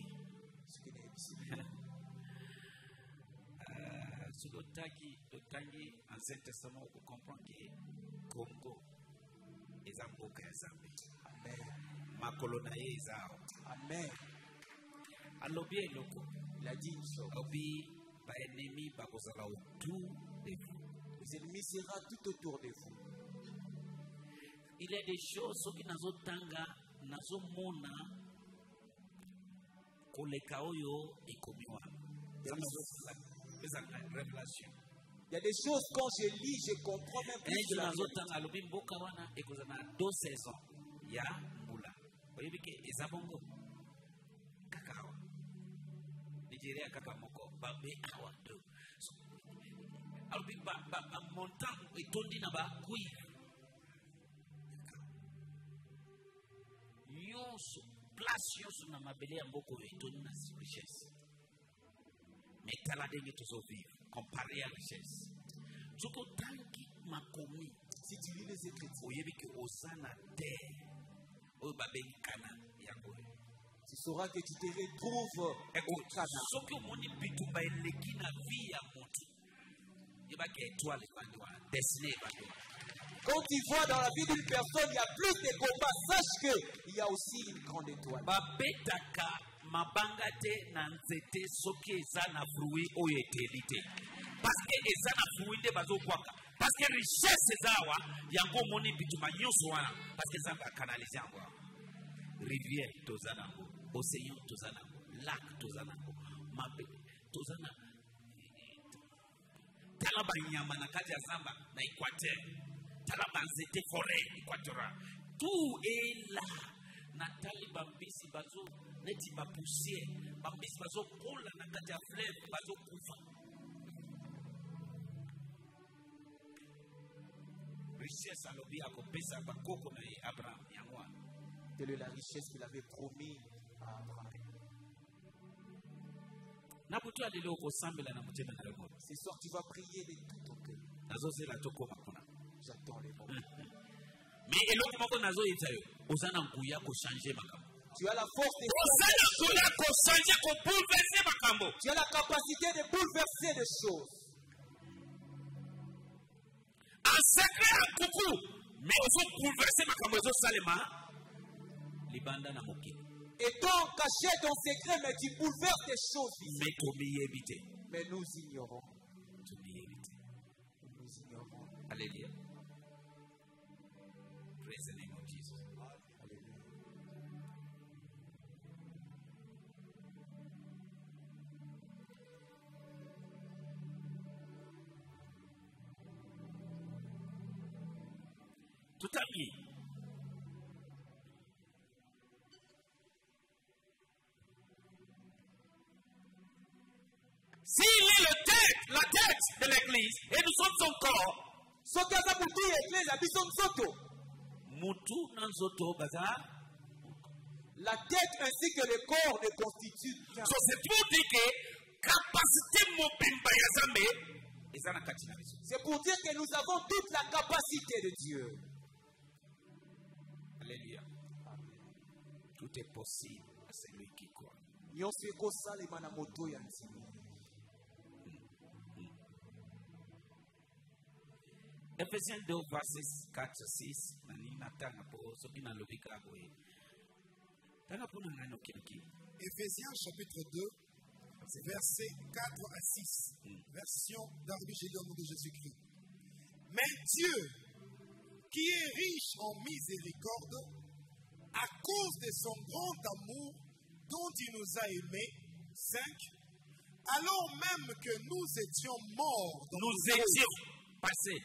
sur l'otangi Ancien Testament vous comprenez que Congo est un beau Zambie. Amen. Makolo na ye ezao. Amen. Alobi eloko. Il a dit une chose. Alobi ba ennemi bakozala autour de vous. Les ennemis seront tout autour de vous. Il y a des choses soki nazotanga nazomona koleka oyo ekomiwa. Révélation. Il y a des choses quand je lis, je comprends même plus de la alobi mboka wana ekozana 2 saisons ya mbula. Oyebi ke ezabongo kakawa. Nigeria kaka moko babe awa do. Alobi ba montant etondi na ba kui. Nyonso place nyonso na mabele ya mboko etondi na richesse. Mais tala ndenge tozovivre comparé à richesse. Soko tangi makomi. Si tu lis les Écritures, oyebi ke osana terre oyo babengi kana yango. Tu sauras que tu te retrouves au Kana. Soki omoni bitumba eleki na vie ya motu yebaki étoile ebandi wana destiné ebandi wana. Quand tu vois dans la vie d'une personne, il y a plus de combats, sache qu'il y a aussi une grande étoile. Babetaka mabanga te na nzete soki eza na fruit oyo eteli te. Parce que eza na fruit nde bazokwaka. Parce que richesse eza awa yango omoni bituma nyonso wana. Parce que Nzambe akanalize yango awa. Rivière toza nango, océan toza nango, lac toza nango, mabele toza nango. Tala banyama na kati ya zamba na Équateur. Tala banzete forêt équatoriale. Tout est là. Natali bambisi bazo neti ba poussière. Bambisi bazo kola na kati ya fleuve bazo kufa. richesse alobi akopesa bakoko na ye Abraham yango wana. Telle est la richesse qu'il avait promis à Abraham. Na butu alelo okosambela na motema na yo. Ce soir, tu vas prier de tout ton cœur. Nazozela tokoma kuna. J'attends les moments. Mais eloko moko nazoyebisa yo ozana nguya kochange makambo. Tu as la force de Ozana nguya kochange kobouleverser makambo. Tu as la capacité de bouleverser des choses. En secret en coucou, mais ozo bouleverser makambo ozo salema libanda na mokili. Et donc, caché ton secret, mais tu bouleverses des choses ici. Mais tomiyebite. Mais nous ignorons. Tomiyebite. Nous ignorons. Alléluia. Praise the name of Jesus. Alléluia. Tout à fait. S'il est la tête de l'église et nous sommes son corps, Mutu nanzoto baza. La tête ainsi que le corps ne constituent qu'un. So c'est pour dire que capacité mobimba ya Zambe ezana kati na biso. C'est pour dire que nous avons toute la capacité de Dieu. Alléluia. Tout est possible à celui qui croit. Nyonso ekosalema na moto ya nzima. Ephésiens 2, verset 4, 6. Éphésiens chapitre 2, versets 4 à 6. Version Darby Gélion de Jésus-Christ. Mais Dieu, qui est riche en miséricorde, à cause de son grand amour dont il nous a aimés, 5. Alors même que nous étions morts dans nous étions passés.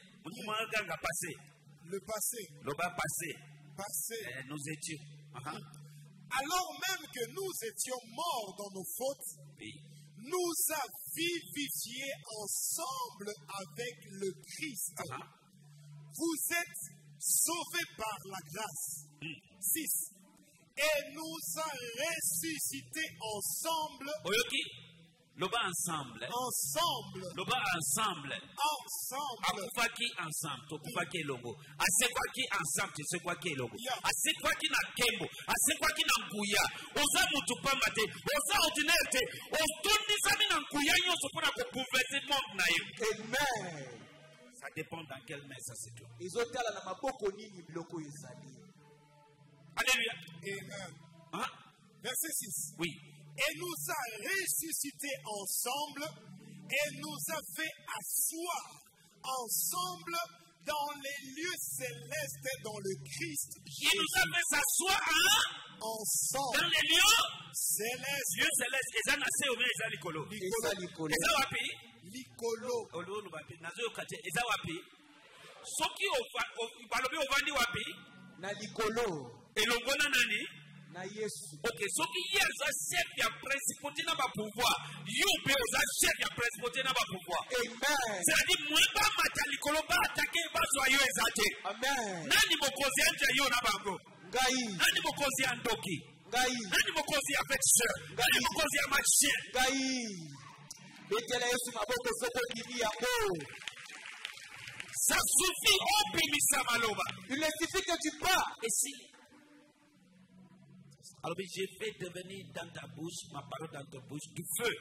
Le passé. Passé. Nous étions. Alors même que nous étions morts dans nos fautes, nous a vivifiés ensemble avec le Christ. Vous êtes sauvés par la grâce. 6. Et nous a ressuscités ensemble. Loba ensemble. Ensemble. Loba ensemble. Ensemble. Akufaki ensemble. Tokufaki elongo. Asekwaki ensemble. Tesekwaki elongo. Asekwaki na kembo. Asekwaki na nkuya. Oza mutu pamba te. Oza ordinaire te. Otundisami na nkuya nyonso mpona kobouleverser monde na yo. Amen. Ça dépend dans quelle main ça se trouve. Ezotala na maboko nini biloko ezali. Alléluia. Amen. Verset 6. Oui. Et nous a ressuscités ensemble et nous a fait asseoir ensemble dans les lieux célestes dans le Christ. Il nous a fait s'asseoir ensemble dans les lieux célestes. Lieux célestes. Eza na se obe eza likolo. Eza wapi? Likolo. Olo wapi? Nazo yokate. Eza wapi? Soki balobi ovandi wapi? Na likolo. Elongo na nani? Na Yesu. Ok, soki ye aza chef ya principauté na ba pouvoir, yo be oza chef ya principauté na ba pouvoir. Amen. C'est-à-dire moi ba mata likolo ba attaquer ba so yo ezate. Amen. Nani mokozi anje yo na bango? Ngai. Nani mokozi ya ndoki? Ngai. Nani mokozi ya féticheur? Nani mokozi ya magicien? Ngai. Betela Yesu maboko soko kimi yango. Ça suffit, obimisa maloba. Il ne suffit que tu parles. Et si alors je vais devenir dans ta bouche, ma parole dans ta bouche, du feu.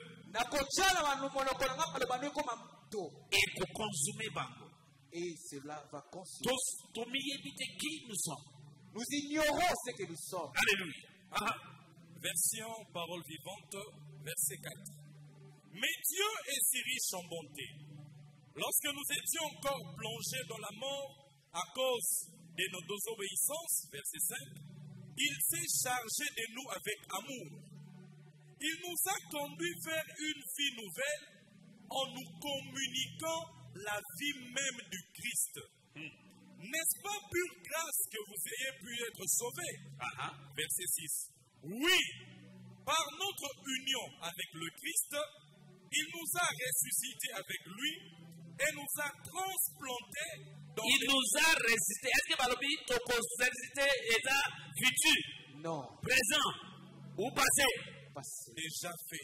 Et pour consumer bango. Et cela va consumer. Qui nous sommes? Nous ignorons ce que nous sommes. Alléluia. Version parole vivante, verset 4. Mais Dieu est si riche en bonté. Lorsque nous étions encore plongés dans la mort à cause de nos désobéissances, verset 5, il s'est chargé de nous avec amour. Il nous a conduits vers une vie nouvelle en nous communiquant la vie même du Christ. N'est-ce pas pure grâce que vous ayez pu être sauvés? Verset 6. Oui, par notre union avec le Christ, il nous a ressuscités avec lui et nous a transplantés Il nous a résisté. Est-ce que Balobi toko résisté est futur, Non. présent ou passé? Passé. déjà fait.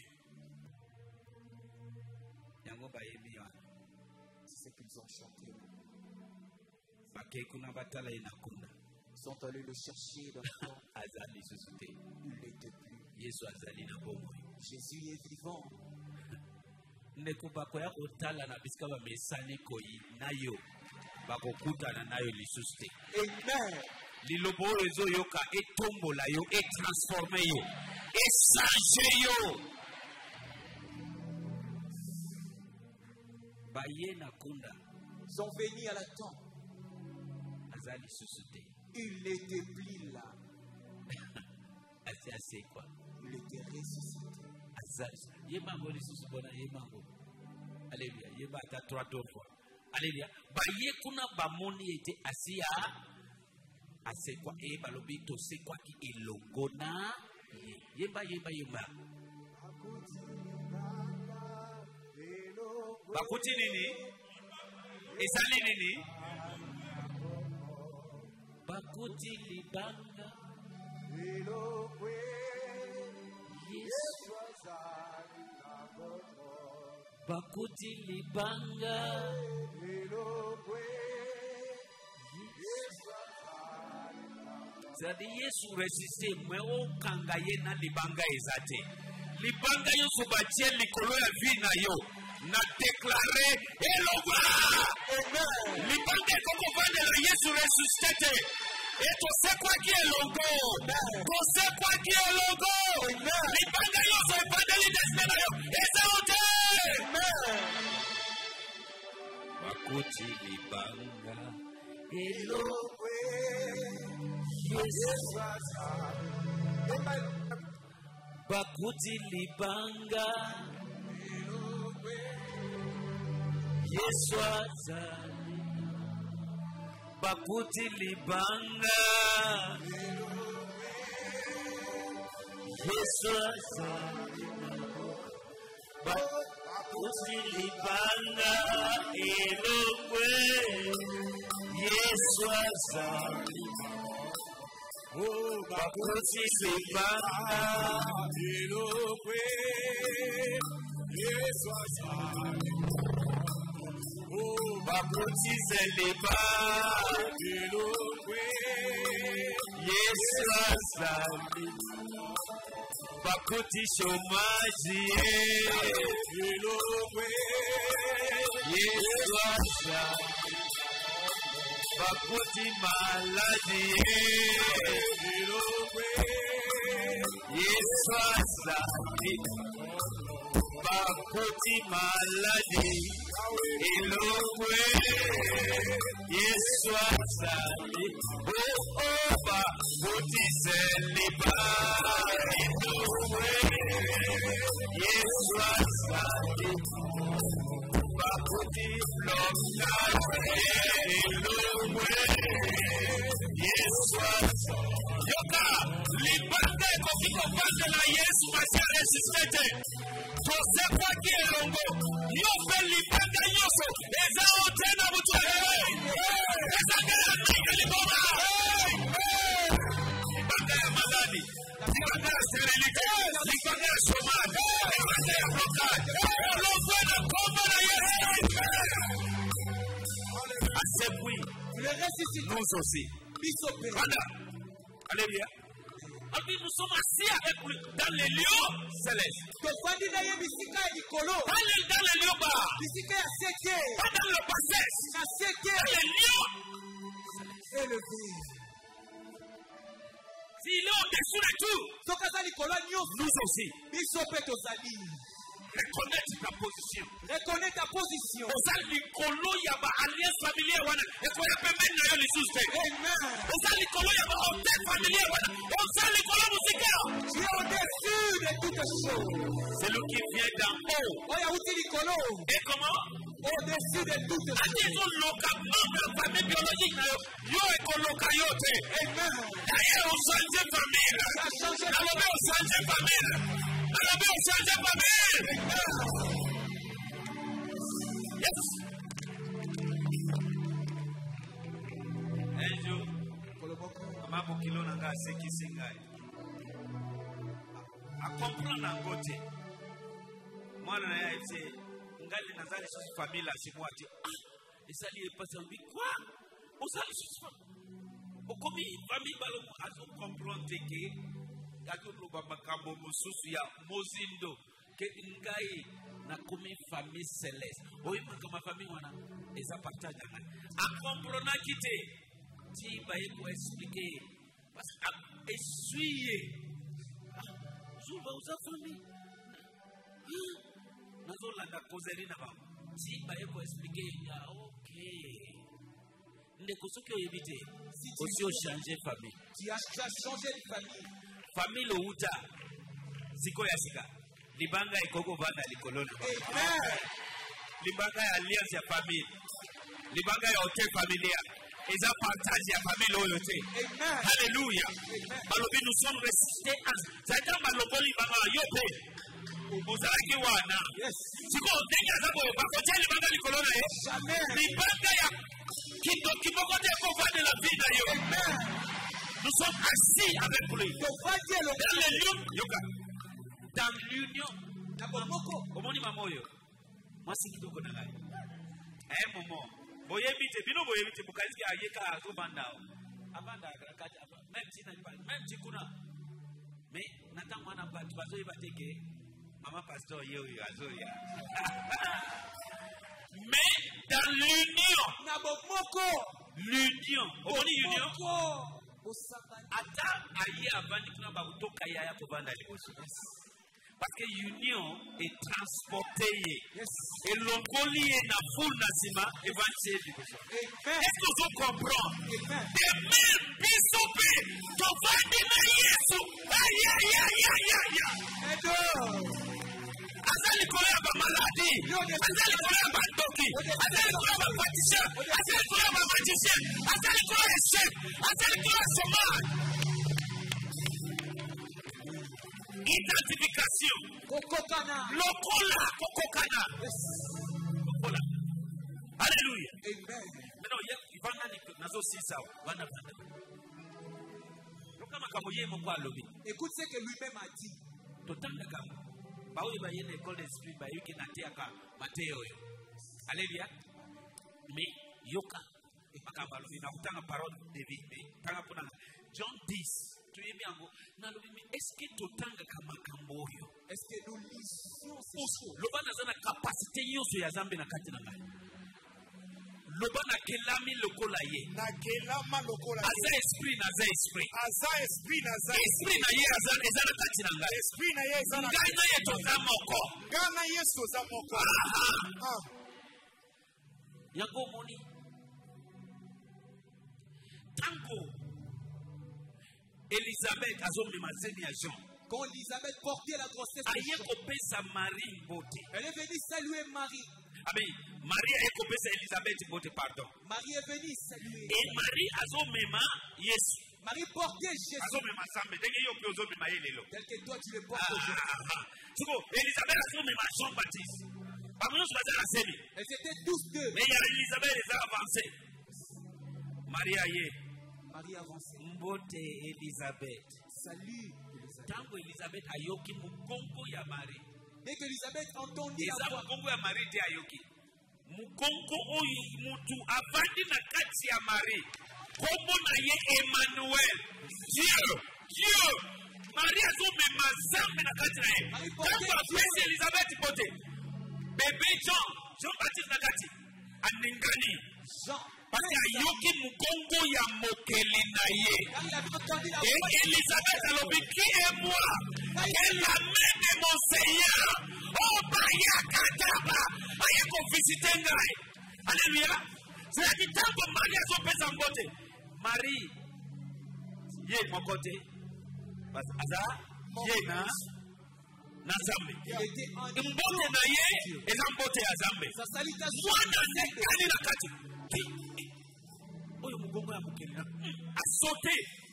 Yango bayebi wana. C'est ce qu'ils ont chanté. Bakekuna batala inakunda. Ils sont allés le chercher dans le temps. Azali susute. Il n'était plus. Yesu azali na bomo. Jésus est vivant. Ndeko bakoya kotala na bisika bamesani koyi nayo bakokutana nayo lisusu te. Amen. Lilobo oyo ezoyoka etombola yo, etransforme yo, echange yo. Baye na kunda Ils sont venus à la tombe. aza lisusu te. Il n'était plus là. Asi asekwa Il était ressuscité. aza yemango lisusu bona yemango. Alléluia. Yeba ata 3 fois. Alléluia. Baye kuna bamoni ete asia asekwa e balobi to sekwa ki elongo na yeba. Bakuti nini? Esali nini? Bakuti libanga. Yes. Bakuti libanga. C'est-à-dire Yesu ressuscité mais o kanga ye na libanga ezate. Libanga yo sobatie likolo ya vie na yo. Na déclaré elongwa. Amen. Libanga koko vande la Yesu ressuscité. Et tu sais quoi qui est logo? Tu sais quoi qui est logo? Libanga yo so vande li desne na yo. Ezaote. Bakuti libanga. Elongwe. Yes. Bakuti libanga. Yesu azali. Bakuti libanga. Yesu azali. Bakuti libanga. Elongwe. Yesu azali. Oh, bakuti libanga. Elongwe. Yesu azali. Oh, Bakuti zeliba. Elongwe. Yesu azali. Bakuti shomaji. Elongwe. Yesu azali. Bakuti maladi. Elongwe. Yesu azali. Bakuti maladi. Elongwe. Yesu azali. Oh, oh, bakuti zeliba. Elongwe. Yesu azali. Bakuti blokade. Elongwe. Yesu azali. Yoka, libande kokiko bande na Yesu masi ressuscité. Tose kwa ki elongo. Yope libande yoso. Eza otena mutuelewe. Eza gaya nike liboma. Libande ya maladi. Libande ya sterilite. Libande ya somade. Libande ya blokade. Elongwe na kombo na Yesu. Asepui. Le ressuscité. Nous aussi. Bisopé. Voilà. Alléluia. Nous sommes assis avec lui dans les lieux célestes. Dans Dans les lieux bas. Pas dans le passé. Dans les lieux élevé. S'il est au-dessus de tout, nous aussi. Reconnais ta position. Reconnais ta position. Oza likolo ya ba alliance familiale wana. Eko ya pembeni na yo lisusu te. Amen. Oza likolo ya ba hôtel familiale wana. Oza likolo musika. Tu es au-dessus de toutes choses. C'est lui qui vient d'en haut. Oya uti likolo. Et comment? Au-dessus de toutes choses. Ati ezoloka membre ya famille biologique na yo. Yo ekoloka yo te. Amen. D'ailleurs, on change de famille. Nalobi on change de famille. Nalobi on change de famille. Yes. Maman Bokilo Nanga Seki Singai. A comprendre en côté. Moi, c'est Ngali Nazali sur famille là, c'est moi. Et ça lui est passé en vie. Quoi? On s'en est au commis, famille Balo, à son comprendre que Gato Babakambo Mosusu ya Mozindo, que Ngai na commis famille céleste. Oui, ma famille, on a et ça partage. À comprendre quitter. Si bah il faut expliquer parce que essuyer je vais aux famille nazo la causerie na ba si bah il faut expliquer ok ndeko soki o éviter aussi au changer famille tu as changé de famille famille lo uta ziko ya sika libanga ikoko vanda likolona amen libanga ya alliance ya famille libanga ya hotel familial. Et ça partage la famille loyauté. Alléluia. Balobi nous sommes ressuscités à Zata Baloboli Baba Yope. Ozaki wana. Siko ndenge azabo bakotia libanga likolona ye. Jamais. Libanga ya kiboko de pouvoir de la vie na yo. Nous sommes assis avec lui. Dans l'union. Yoka. Dans l'union. Naboko. Omoni mamoyo. Moi c'est kitoko na ngai. Un moment. Boyebite bino boyebite bukazi ayeka azobanda abanda akakati même si même si kuna mais nata mwana batu bazoyeba teke mama pasteur yo azoya mais dans l'union nabomoko l'union oni union ata aye avandi kuna ba kutoka yaya kobanda liboso. Parce que l'union est transportée. Et l'ongoli est dans full nasima évangile. Est-ce que vous comprenez? Et même bisopé, tu vas dire Yesu. Aïe aïe aïe aïe aïe. Azali koya ba maladie. Azali koya ba doki. Azali koya ba patisha. Azali koya ba magicien. Azali koya chef. Azali koya chômage. Identification. Kokokana. Lokola. Kokokana. Lokola. Alléluia. Amen. Maintenant, il va dans sisa. Écoute ce que lui-même a dit. Alléluia. Mais yoka. Parole de vie. John 10. Est-ce que totanga kama kamboyo? Est-ce que nous lisons ces choses? Lobana zana capacité yoso ya zambe na kati na ngai. Lobana kelami lokola ye. Na kelama lokola ye. Aza esprit na za esprit. Aza esprit na za esprit na ye aza na kati na ngai. Esprit na ye aza na ngai na ye toza moko. Ngai na ye toza moko. Yango moni. Tango Elisabeth a zombi mazeni ya Jean. Quand Elisabeth portait la grossesse de Jean, elle est venue saluer Marie. Amen. Marie a copé Elisabeth bote, pardon. Marie est venue saluer. Et Marie a zomema Yesu. Marie portait Jésus. Tel que toi tu le portes aujourd'hui. Elisabeth a zomema Jean-Baptiste. Elles étaient tous deux. Mais Elisabeth les a avancés. Marie a yé. Marie avancée. Mbote Elisabeth. Salut Elisabeth. Tango Elisabeth ayoki mukongo ya Marie. Dès qu'Elisabeth entendit la voix. Mukongo ya Marie te ayoki. Mukongo oyo mutu avandi na kati ya Marie. Kombo na ye Emmanuel. Dieu. Marie azomema zambe na kati na ye. Tango apesi Elisabeth bote. Bébé Jean-Baptiste na kati. Aningani. Jean. Parce que Yoki Mukongo ya mokeli na ye. Et Elisabeth alobi qui est moi? Et la main de mon Seigneur. Oh baya kadaba. Aya ko visiter ngai. Alléluia. C'est dit tant que Marie a son pesa mbote. Marie. Ye mokote. Parce que ye na Zambe. Mbote na ye eza mbote ya Zambe. Mwana nekani na kati. Oyo mugongo ya mukeli a sauté.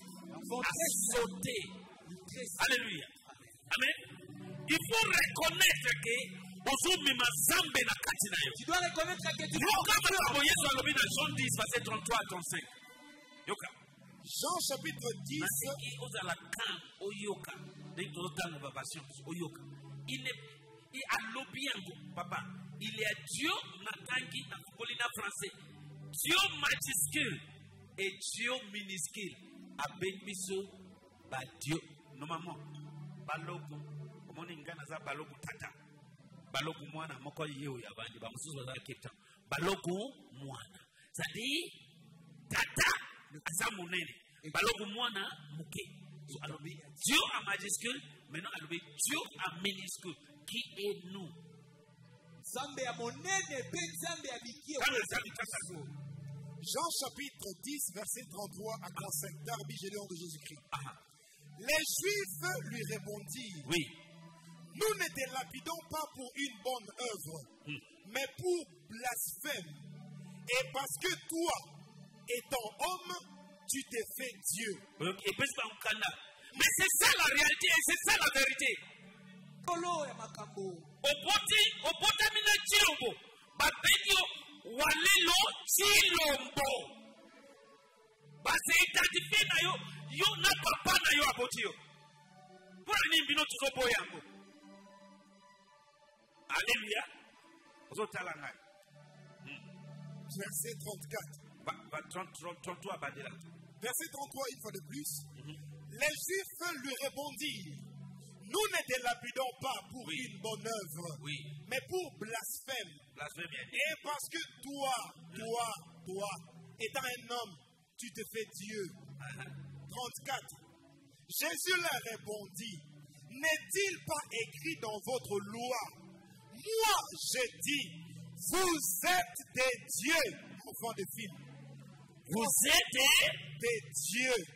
Alléluia. Amen. Il faut reconnaître que ozumima zambe na kati na yo. Tu dois reconnaître que tu Yoka Yesu alobi na Jean 10 verset 33 à 35. Yoka. Jean chapitre 10, Nasiki ozala kan oyoka. Dès que tu as patience, oyoka. Il a lobby papa. Il y a Dieu natangi na kolina français. Dieu majuscule et Dieu minuscule. Abenbiso ba Dieu. Normalement, balogo. Comment ngana za balogo tata. Balogo mwana moko yeo ya bandi ba mususu za kepta. Balogo mwana. C'est-à-dire tata aza munene. Balogo mwana muke. So, alors, Dieu en majuscule, maintenant alors, Dieu en minuscule. Qui est nous? Jean chapitre 10, verset 33 à 35, Darby Gédéon de Jésus-Christ. Les Juifs lui répondirent, oui. Nous ne te lapidons pas pour une bonne œuvre, mais pour blasphème. Et parce que toi, étant homme, tu t'es fait Dieu. Mais c'est ça la réalité et c'est ça la vérité. Obotamina chilombo. Babedio walelo chilombo. Base identifié na yo na papa na yo abotio. Pour ni mbino tuzobo yango. Alléluia. Ozotalanga. Verset 34. Verset 33, une fois de plus. Les Juifs lui répondirent, nous ne te lapidons pas pour une bonne œuvre, mais pour blasphème. Et parce que toi, étant un homme, tu te fais Dieu. 34. Jésus leur répondit, n'est-il pas écrit dans votre loi? Moi, je dis, vous êtes des dieux, enfants de filles. Vous êtes des dieux.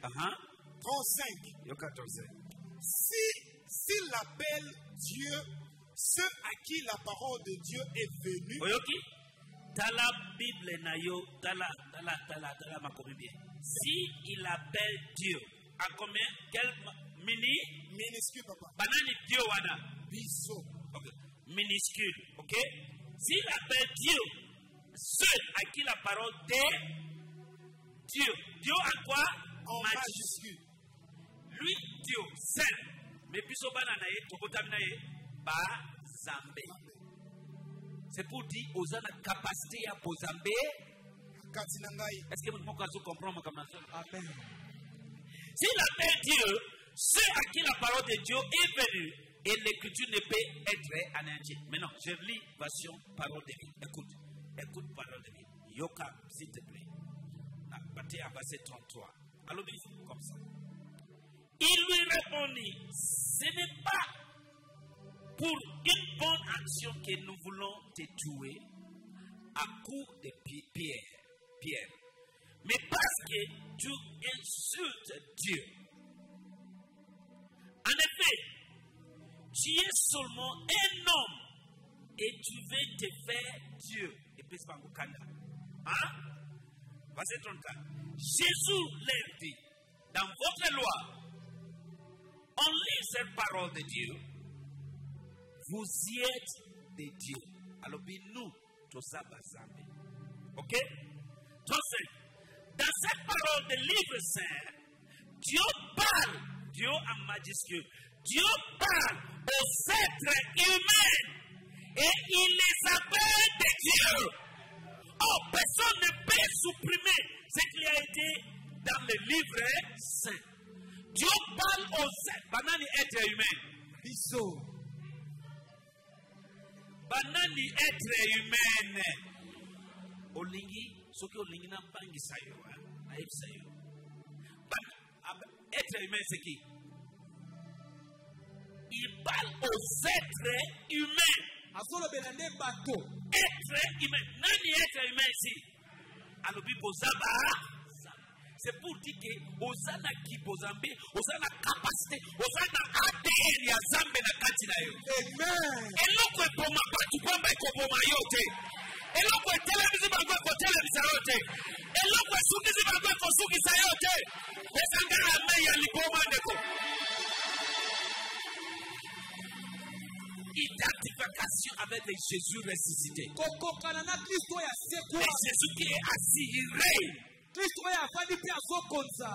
35. S'il appelle Dieu ceux à qui la parole de Dieu est venue. Oyoki, tala Bible na yo, tala makomi bien. Si il appelle Dieu, à combien? Quel minuscule, papa. Banani Dieu wana. Biso. Okay. Minuscule, ok? S'il appelle Dieu, ceux à qui la parole est Dieu. Dieu à quoi? En majuscule. Lui, Dieu, seul. Mais puis au bananae, tokotaminae, ba zambe. C'est pour dire aux gens la capacité à pozambe. Est-ce que vous pouvez comprendre comme ça? Amen. S'il appelle Dieu, ceux à qui la parole de Dieu est venue, et l'écriture ne peut être anéantie. Maintenant, je lis version parole de Dieu. Écoute parole de Dieu. Yoka, s'il te plaît. Bâtez à verset 33. Alors, comme ça. Il lui répondit, ce n'est pas pour une bonne action que nous voulons te tuer à coups de pierre, mais parce que tu insultes Dieu. En effet, tu es seulement un homme et tu veux te faire Dieu. Et puis c'est pas un hein? Verset 34. Jésus leur dit, dans votre loi, on lit cette parole de Dieu. Vous y êtes des dieux. Alors, nous, tout ça va s'amener. Ok? Dans cette parole de livre saint, Dieu parle, Dieu en majuscule, Dieu parle aux êtres humains et il les appelle des dieux. Oh, personne ne peut supprimer ce qui a été dans le livre saint. Dieu parle aux êtres humains. Biso. Banani être humaine. Olingi, ce que Olingi n'a pas dit ça. Être humain, c'est qui? Il parle aux êtres humains. Être humain. Nani être humain ici? Alors, c'est pour dire que Osana qui Bozambe, Osana capacité, Osana ADN ya Zambe na kati na yo. Amen. Eloko epoma batu pamba ekopoma yote. Eloko etelemizi bango ekotelemisa yote. Eloko esukizi bango ekosukisa yote. Esanga ame ya liboma ndeko. Identification avec le Jésus ressuscité. Et Jésus qui est assis, il règne. Kristo oyo afandi mpe azokonza.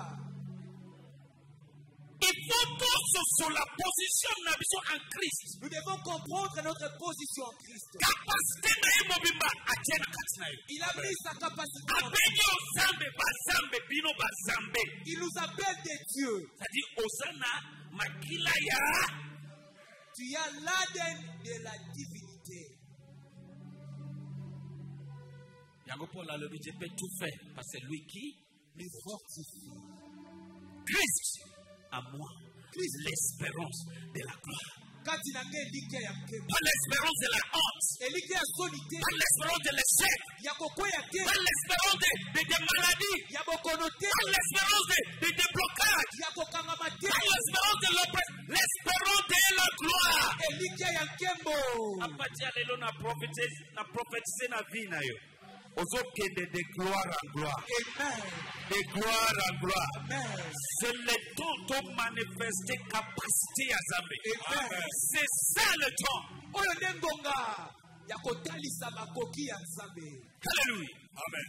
Il faut tous sur la position en Christ. Nous devons comprendre notre position en Christ. Capacité mobimba atena katina yo. Il a mis sa capacité. Abenyo zambe bazambe bino bazambe. Il nous appelle des dieux. C'est-à-dire osana makila ya. Tu as l'ADN de la divinité. Yango Paul a le je peux tout faire parce que lui qui me fortifie. Christ à moi, l'espérance de la gloire. Pas l'espérance de la honte. Pas l'espérance de l'échec. Pas l'espérance des maladies. Pas l'espérance des déblocages. Pas l'espérance de l'oppression. L'espérance de la gloire. Apatia lelo na prophétiser na vie na yo. De gloire en gloire. De gloire en gloire. C'est le temps de manifester capacité à Zambé. C'est ça le temps. Alléluia. Amen.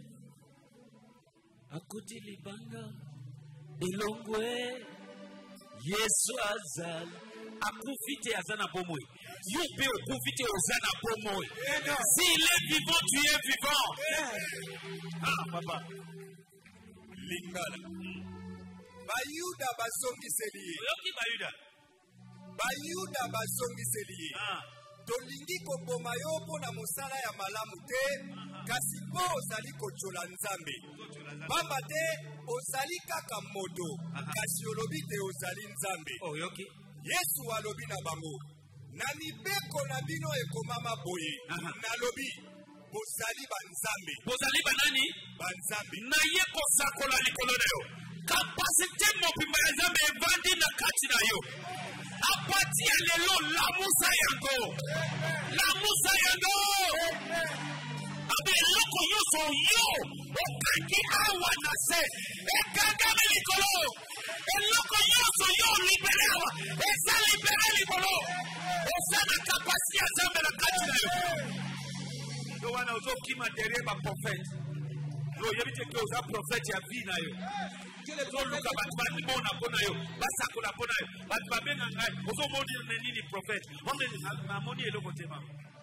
À côté libanga, elongwe, Yesu azal. Akufite azana bomoi. You peux profiter azana bomoi. S'il est vivant, tu es vivant. Ah, papa. Lingala. Bayuda basongi seliye. Yoki bayuda. Bayuda basongi seliye. Tolingi koboma yo mpona mosala ya malamu te, kasi mpo ozali kochola Nzambe. Pamba te ozali kaka moto, kasi olobi te ozali Nzambe. Oh, yoki. Yesu alobi na bango, na mibeko na bino ekomama boye, nalobi, bozali banzambe. Bozali banani? Banzambe. Na ye kosakola likolo na yo. Kapasite mobimba ya Nzambe evandi na kati na yo. Apati ya lelo lamusa yango. Lamusa yango. Abe eloko nyonso yo okangi awa na se. Ekangami likolo. Eloko nyonso yo libere awa. Eza libere likolo. Eza na kapasite ya Nzambe na kati na yo. Yo wana ozokima derrière ba prophète. Yo yebite ke oza prophète ya vie na yo. Oluka batu babona bona yo, basakola bona yo, batu babenga ngai, ozomoni nini prophète. Onde namoni eloko tema.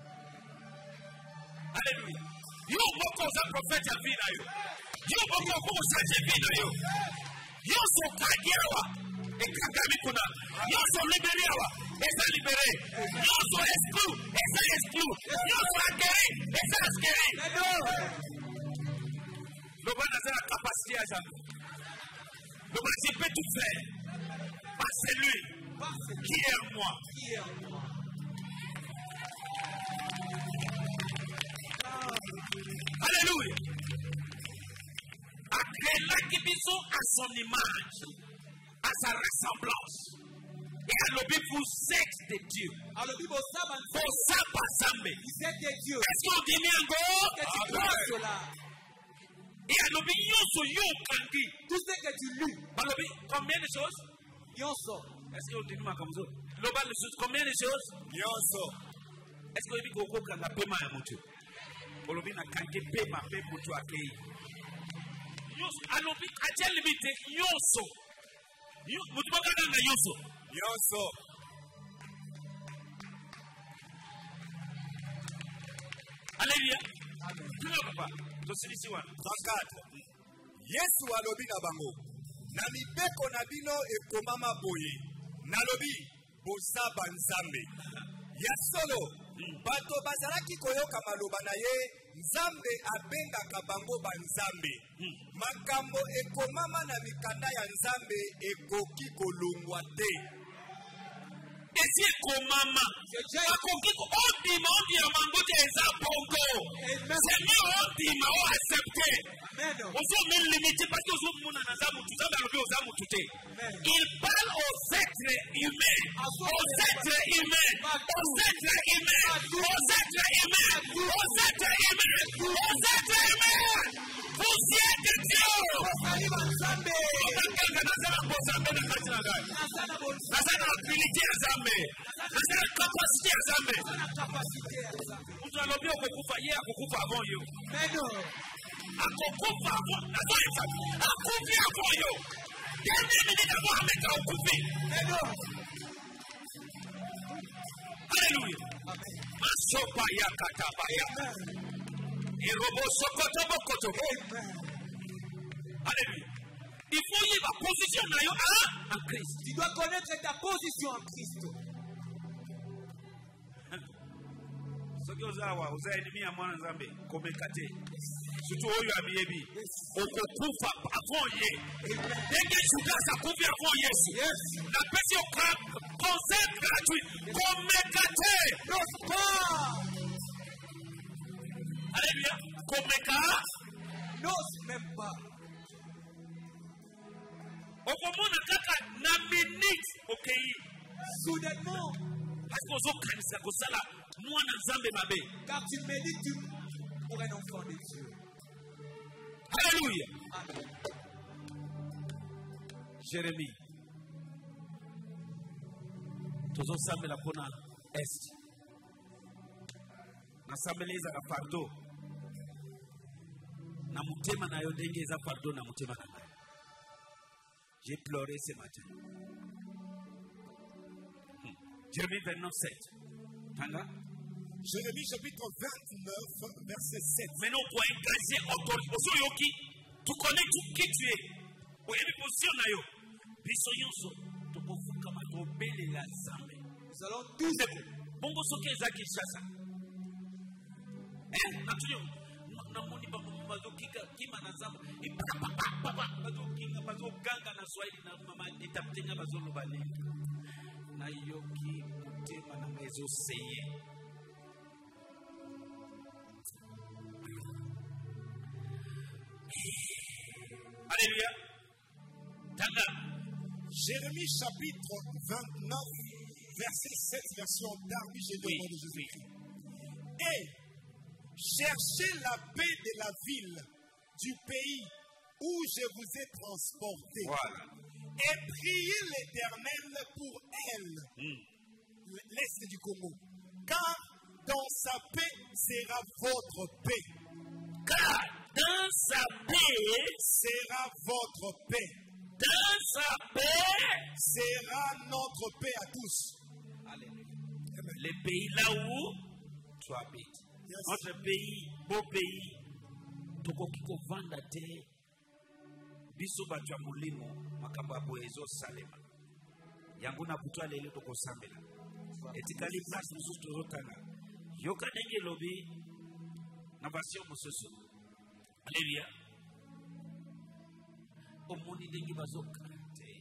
Alléluia. Yo moko oza prophète ya vie na yo. Yo moko okochanger vie na yo. Yo so kagiawa. Ekagami kuna. Yo so libéré awa. Eza libéré. Yo so exclu. Eza exclu. Yo so aguerri. Eza aguerri. Le bon a la capacité à jamais. Le bon peut tout faire. Pas c'est lui qui est en moi. Alléluia. A créé l'Akibiso à son image, à sa ressemblance. Et à l'obé pour sexe de Dieu. Pour ça, pas Zambé. Est-ce qu'on dit bien go? Et à l'obé, yoso yo kandi. Tout ce que tu lis. Alors, combien de choses? Yoso. Est-ce qu'on dit comme ça? Combien de choses? Yoso. Est-ce qu'on dit qu'on kanga pema ya mutu? Olobi na kange pema pe mutu akei. Yoso. Alobi atia limite yoso. Mutu bakanga na yoso. Yoso. Alléluia. Amen. Papa. Yesu alobi na bango, na mibeko na bino ekomama boye, nalobi boza banzambe. Ya solo, bato bazalaki koyoka maloba na ye, Nzambe abengaka bango banzambe. Makambo ekomama na mikanda ya Nzambe ekoki kolongwa te. Esi ekomama. Akoki odima ya mangote eza bongo. C'est mieux odima o accepter. Ozo men limité parce que ozo mona na zamu tu zamu alobi ozamu tuté. Il parle aux êtres humains. Aux êtres humains. Aux êtres humains. Aux êtres humains. Aux êtres humains. Aux êtres humains. Vous y êtes Dieu. Nazana abilité ya Nzambe. Nazana capacité ya Nzambe. Mutu alobi okokufa ye akokufa avant yo. akokufa avant nazoyesa akufi avant yo dernière minute avant ameka okufi alléluia masopa ya katabaya irobo sokoto bokoto alléluia il faut y avoir position en Christ. Tu dois connaître ta position en Christ. soki ozawa ozaenimia mwana nzambe komekate surtout oyo abiyebi okokufa avant ye ndenge judas akufi avant yesu napesi yo conseil gratuit komekate alléluia komeka N'ose même pas. okomona kaka na minute okei Soudainement, parce que ozokanisa kosala mwana nzambe mabe car tu médites pour un enfant de Dieu. alléluia Amen. Jérémie tozosambela mpona est nasambela ezala pardo na motema na yo ndenge eza pardo na motema na ngai. J'ai pleuré ce matin. Jérémie 29, 7. Tanga. Jérémie chapitre 29, verset 7. Maintenant, pour engager autorité, tu connais qui tu es. Pour y aller position na yo. Bisoyonso, tu peux faire comme tu obéis la zambe. Nous allons tous Bongo soke ezaki chasa. Natulio. Namoni bazokika kima na zambe. Papa bazokika bazoganga na Swahili na mama etaptenga bazoloba nini. Na yoki mutema na mezo seye. Alléluia. Tanga. Jérémie chapitre 29, verset 7, version Darby Général de Jésus-Christ. Et cherchez la paix de la ville, du pays où je vous ai transporté. Voilà. Et priez l'Éternel pour elle, l'Est du Congo. Car dans sa paix sera votre paix. Car dans sa paix Sera votre paix. dans sa paix Sera notre paix à tous. Alléluia. Le pays là où tu habites. Yes. Notre pays, beau pays, tokoki kovanda te biso bato ya molimo makambo ya boye ezosalema yango na butu alele tokosambela etikali place mosusu tozotanga yoka ndenge elobi na version mosusu. Alléluia. omoni ndenge bazokala te.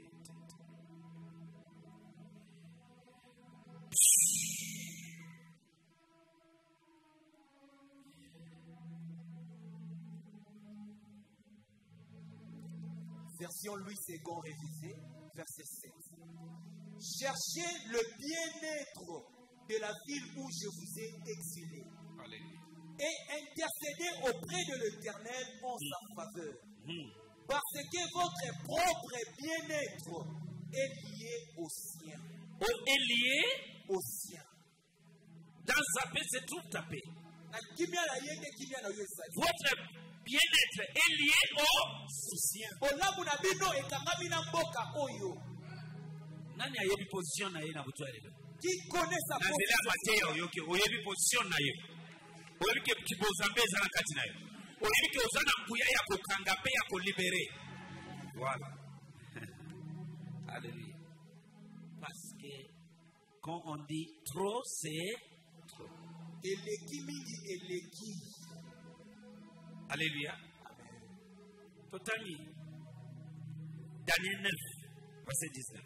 Version Louis II révisée, verset 7. Cherchez le bien-être de la ville où je vous ai exilé. Alléluia. Et intercédez auprès de l'Éternel en sa faveur. Parce que votre propre bien-être est lié au sien. Est lié Au sien. dans sa paix se trouve ta paix. Votre bien-être est lié au sien. Nani ayebi position na ye na butu alelo. Qui connaît sa Na zela position? Mateo yoke oyebi position na ye. Oyebi ke kibozambe ezana kati na ye. Oyebi ke ozana kuya ya kokanga pe ya kolibere. Voilà. Alléluia. Parce que quand on dit trop c'est trop. Alléluia. Totali. Daniel 9, verset 19.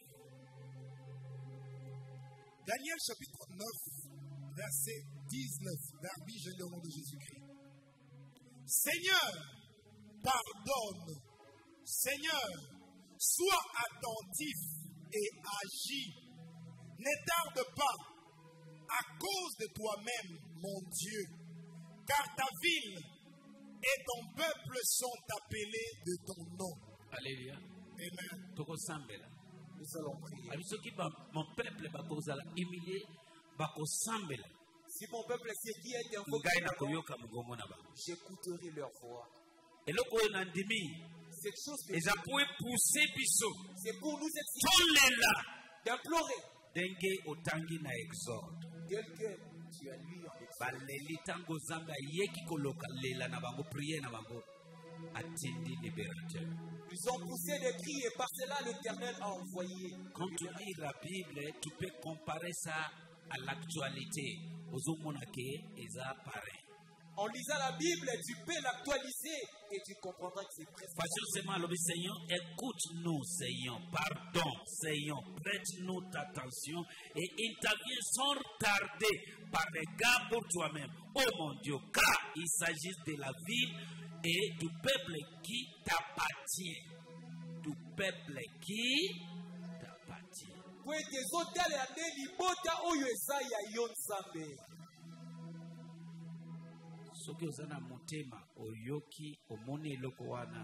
Daniel chapitre 9, verset 19. Darby, je le nom de Jésus-Christ. Seigneur, pardonne. Seigneur, sois attentif et agis. Ne tarde pas à cause de toi-même, mon Dieu, car ta ville et ton peuple sont appelés de ton nom. Alléluia. Amen. Toko sambela. Nous allons prier. Abiso ki mon peuple bakozala humilié bakosambela. Si mon peuple c'est qui est un Ngai na koyoka mugomo na ba. j'écouterai leur voix. Et là, on a dit, cette chose que ils ont pu pousser biso. c'est pour nous être Tous les là, d'implorer. dengue otangi na exode. Tel que tu as lu en exode. Baleli tango zanga yeki koloka lela na bango prier na bango atindi libérateur. Ils ont poussé des cris et par cela l'Éternel a envoyé. Quand tu lis la Bible, tu peux comparer ça à l'actualité. Ozomonake eza pareil. En lisant la Bible, tu peux l'actualiser et tu comprendras que c'est presque. Facile seulement, Seigneur, écoute-nous, Seigneur, pardon, Seigneur, prête-nous ta attention et interviens sans tarder par regard pour toi-même. Oh mon Dieu, car il s'agit de la vie et du peuple qui t'appartient. Du peuple qui t'appartient. Pour des hôtels et des libota oyo esaya yon sambe. Soki ozana motema oyoki omoni eloko wana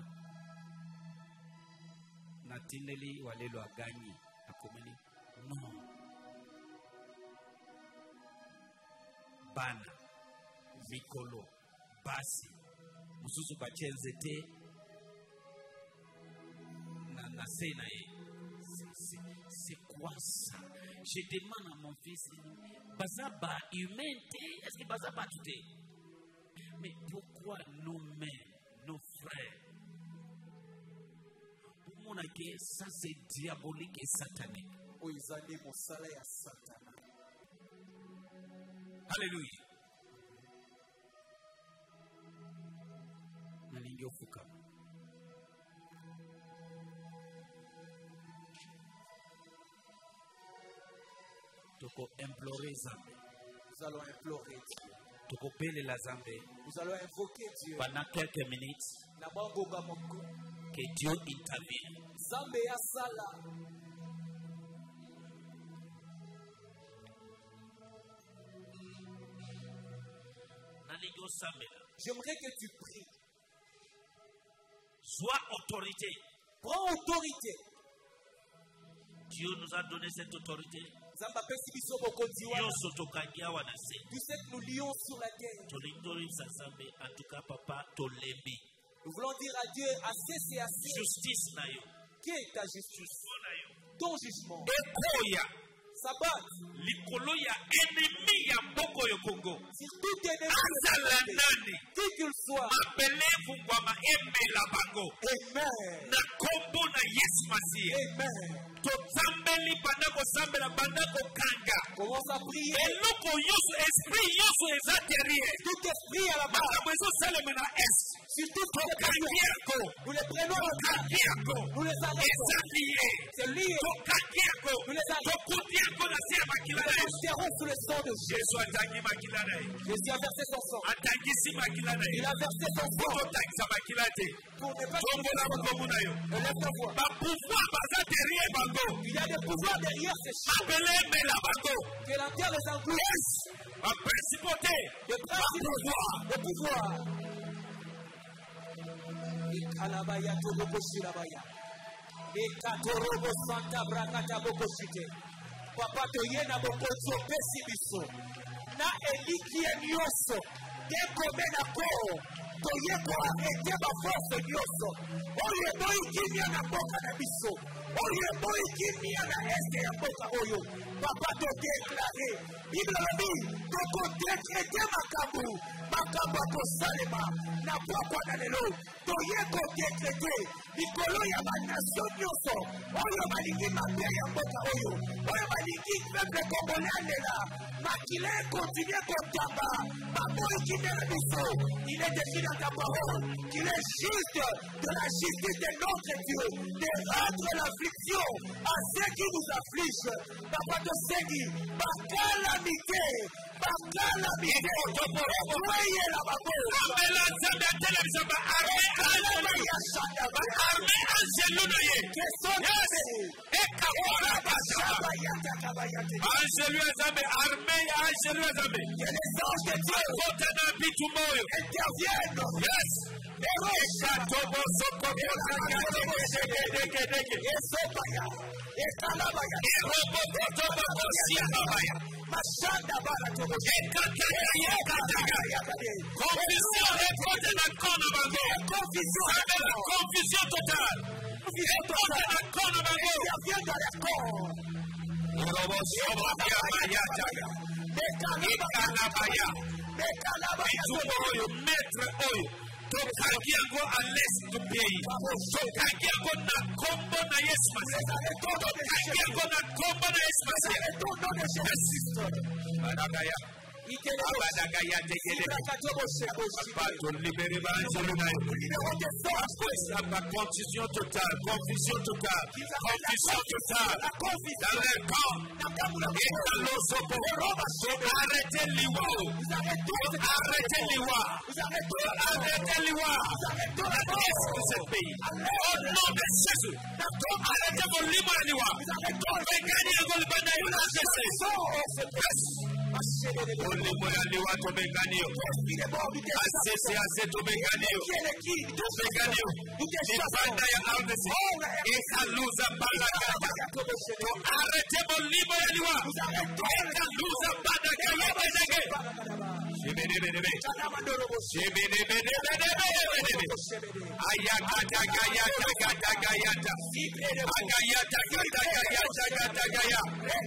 natindeli walelo aganyi akomeli non bana mikolo basi mususu batie nzete na se na ye. C'est quoi ça? Je demande à mon fils, bazaba humanité, est-ce que bazaba tout est? Mais pourquoi nous-mêmes, nos frères, pour mon avis, ça c'est diabolique et satanique. Alléluia. Nalingi ofuka. Toko implorer Zambé. Nous allons implorer Dieu. Toko pele la Zambé. Nous allons invoquer Dieu. Pendant quelques minutes, que Dieu intervienne. Zambé asala. J'aimerais que tu pries. Sois autorité. Prends autorité. Dieu nous a donné cette autorité. Tout ce que nous lions sur la terre. En tout cas, papa, tolembi. Nous voulons dire à Dieu, assez c'est assez. Justice na yo. Quelle est ta justice? Ton jugement. Sabbat. Likolo ya ennemi ya mboko yo Congo. Si tout ennemi azala nani, qui qu'il soit, mapele vungwama emela bango. Amen. Na kombo na Yesu Masiye. Amen. Tozambeli bandako sambela bandako kanga. Commence à prier. Eloko yoso esprit yoso eza derrière. Tout esprit à la base. Makambo ezo salema na est. Sur tout tokangiako. Nous les prenons. Tokangiako. Nous les arrêtons. Eza lié. C'est lié. Tokangiako. Nous les arrêtons. Tokudiako na se makila na Nous serrons sous le sang de Jésus. Jésus atangi makila na ye. Jésus a versé son sang. Atangisi makila na ye. Il a versé son sang. Totangisa makila te. Pour ne pas tombola makombo na yo. Élève ta voix. Ba pouvoir baza derrière bango. Il y a des pouvoirs derrière ces choses. Appelez la bango. Que la terre les englouisse. La principauté. Le pouvoir. Le pouvoir. Kalabaya toboko shirabaya. Ekatorobo santa brakata boko shite. Papa toyena boko zopesi biso. Na elikie nyoso. Dekome na ko. Toyeko arrete ba force nyoso. Oye boy kimia na boka na biso. Oye boy kimia na este ya boka oyo. Papa to déclarer. Bible dit, toko décréter makabu. Makabu ko salema. Na pokwa na lelo. Toyeko décréter. Nikolo ya ba nation nyoso. Oyo balingi mabe ya boka oyo. Oyo balingi peuple congolais là. Makile continue kotamba. Maboy kimia na biso. Il est écrit dans ta parole qu'il est juste de la justice de notre Dieu de rendre l'affliction à ceux qui nous affligent. Papa de Segui, par calamité, voyez la babou. Mashanda bara tobo. Confusion répondez la corne bango. Confusion totale. Répondez la corne bango. Viens dans la corne. Robo soba bayata. Mekalabaya. Oyo maître oyo. Tokaki yango à l'est du pays. Tokaki yango na kombo na Yesu Masiya. Tokaki yango na kombo na Yesu Masiya. Badagaya. Badagaya tegele. Bato libéré banjelo na yo. Samba confusion totale. Confusion totale. Confusion totale. Dans le camp. Et dans l'osopo. Arrêtez l'iwa. Arrêtez l'iwa. Arrêtez l'iwa. Qu'est-ce que ce pays? Au nom de Jésus. Arrêtez vos livres à l'iwa. Regardez à vos livres à l'iwa. Olimualiwa tomeganio. Asese ase tomeganio. Tomeganio. Nipanda ya ardhi. Ikaluza balagada. Arrete molimo ya liwa. Ikaluza balagada. Shibidibidibidi. Shibidibidibidi. Ayakata gayata gata gayata. Agayata gata gayata gata gaya.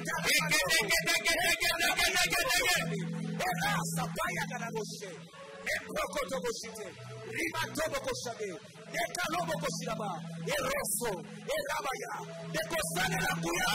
Sapaya Ganaboshe, Eproko Toboshite, Rima Tobokoshabe, Ekalobo Koshiraba, Eroso, Erabaya, Ekosane Rabuya,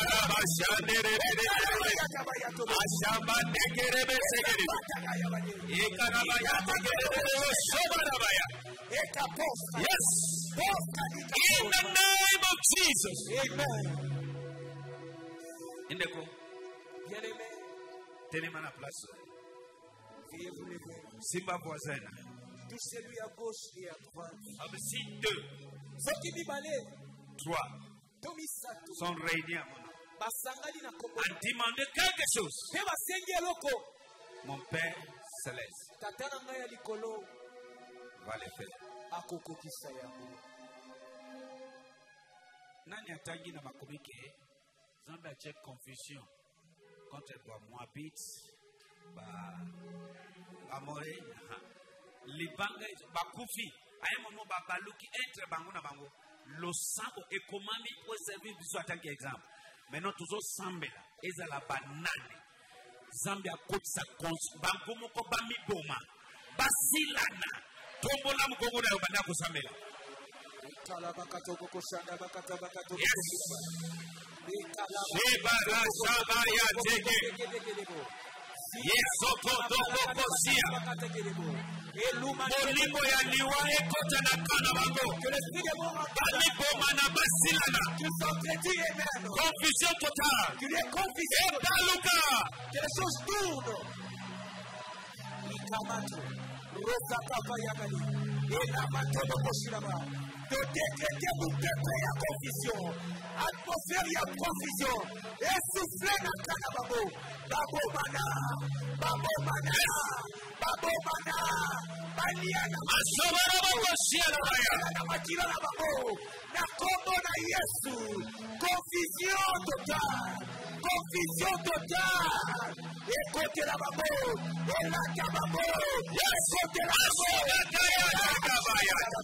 Ashamba Negerebe Segeri, Ekanabaya Tegerebe Sobarabaya, Ekaposta. Yes. In the name of Jesus. Amen. Indeko. Bien-aimé, Tenez-moi la place. veuillez vous lever. Simba voisin. Touchez-lui à gauche et à droite. Si 2, Soki mibale, 3 Tomi Sato, sont réunis à mon nom. basangani na kombo. En demandant quelque chose. Pe basengi eloko. Mon Père Céleste Tata na ngai ya likolo va le faire. akokokisa yango. Nani atangi na makomike. Zambe a check confusion. Contre toi, Moabit, Amoré, Libanga, Bakufi, à un moment, Babaluki, entre Bango na Bango, le sambo et comment il peut servir en tant qu'exemple. Maintenant, toujours Sambela, et la banane. Zambia coach sa cons, Bango Moko Bami Boma, Basilana, Tombola Mukomoda, Banako Sambela. Yes. Shebara Shabaya Tege. Yesokotokosia. Molimo ya liwa ekota na kana bango. Bami boma na basilana. Confusion totale. Ebaluka. De décréter vous peuple à confusion, atmosphère à confusion, essoufflez na kanababo, babo mana, baliana, Masobara babo siana baya. na makila na babo, na kombo na Yesu, confusion totale, écoutez la babo, et la kababo, écoutez la babo,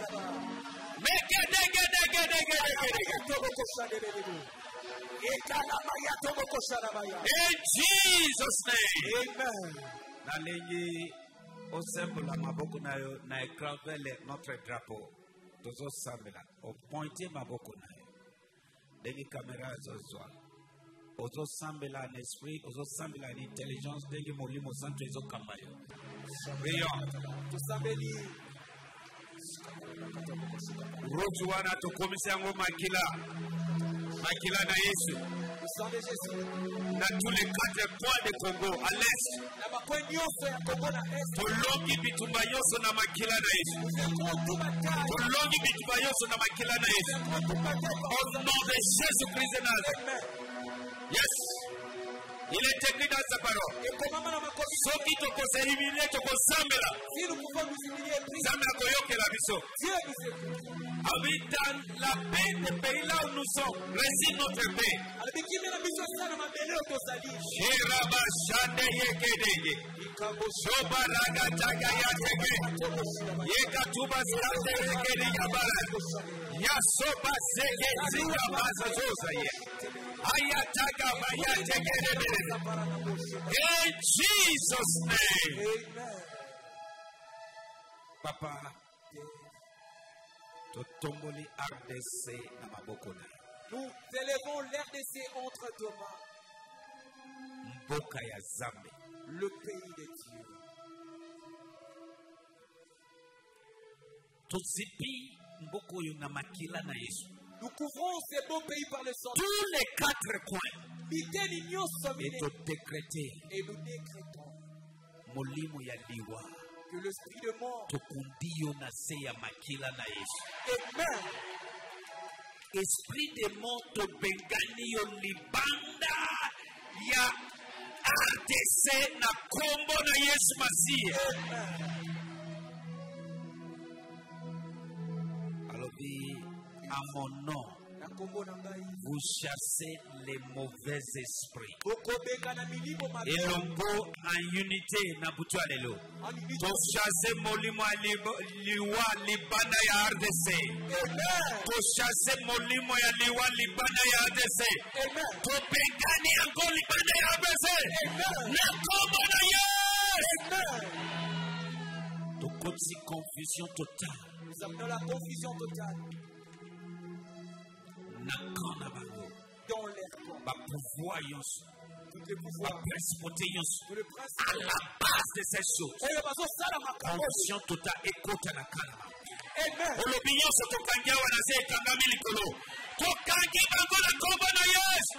In Jesus' name. Amen. Nalengi osembola maboko nayo na ekravele notre drapeau. Tozo sambela. Opointe maboko nayo. Dengi kamera zozwa. Ozo sambela en esprit, ozo sambela en intelligence, dengi molimo santo ezo kambayo. Prions. Rotu wana tokomisa yango makila na Yesu. Na tous les 4 points de Congo à l'est. Tolongi bitumba yoso na makila na Yesu. Tolongi bitumba yoso na makila na Yesu. Au nom de Jésus-Christ de Nazareth. Yes. Il est écrit dans sa parole. ekomama na makomi Soki tokoselimine tokosambela. si nous pouvons nous humilier et prier Nzambe akoyokela biso. Dieu nous écoute Dans la paix des pays là où nous sommes, réside notre paix. alobi kimela biso sana mabele oyo tozali Shirabashande yekedege. Shobaraga taga yatege. Yekatuba sande yekede yabara. Yasoba sege zinga baza zoza ye. Ayataga bayategede. In Jesus' name. Amen. Papa, totomboli RDC na maboko na. Nous élevons l'RDC entre deux mains, Mboka ya Zambe. le pays de Dieu. Tozipi mboko yo na makila na Yesu. Nous couvrons ces beaux pays par le sang. Tous les 4 coins. Miteni nyonso Et mine. to décréter Et nous décrétons molimo ya liwa. que l'esprit de mort Tokundi yo na se ya makila na Yesu. est mort. Esprit de mort to bengani yo libanda ya RDC na kombo na Yesu Masiye. Alobi à mon nom. Na kombo na ngai. Vous chassez les mauvais esprits. Okobeka na milimo mabe. Et l'ombo en unité na butua lelo. En unité. To chasser molimo liwa libana ya RDC. Amen. To chasser molimo ya liwa libana ya RDC. Amen. To pengani ango libana ya RDC. Na kombo na Yesu. Amen. To kotsi confusion totale. Nous amenons la confusion totale Na kana bango. dans l'air corps. Ba pouvoir yonso. Tous les Ba pouvoirs. principauté yonso. Tous les À principes. la base de ces choses. Oyo bazosala makambo. Confusion totale ekota na kalama. Amen. Olobi nyonso tokangi awa na se ekangami likolo. Tokangi bango na kombo na Yesu.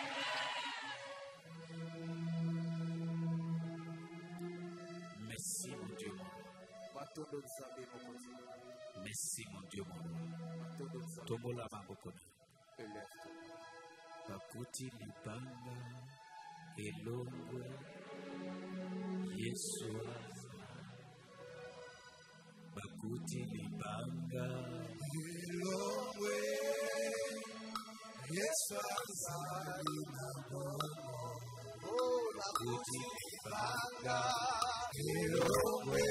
Merci mon Dieu mon roi. Batondo nzambe mokonzi. Merci mon Dieu mon roi. Batondo nzambe. Tombola maboko na. Élève-toi. Bakuti libanga elongwe Yesu. Bakuti libanga Elongwe, Yesu azali na bomo. Oh, bakuti libanga Elongwe,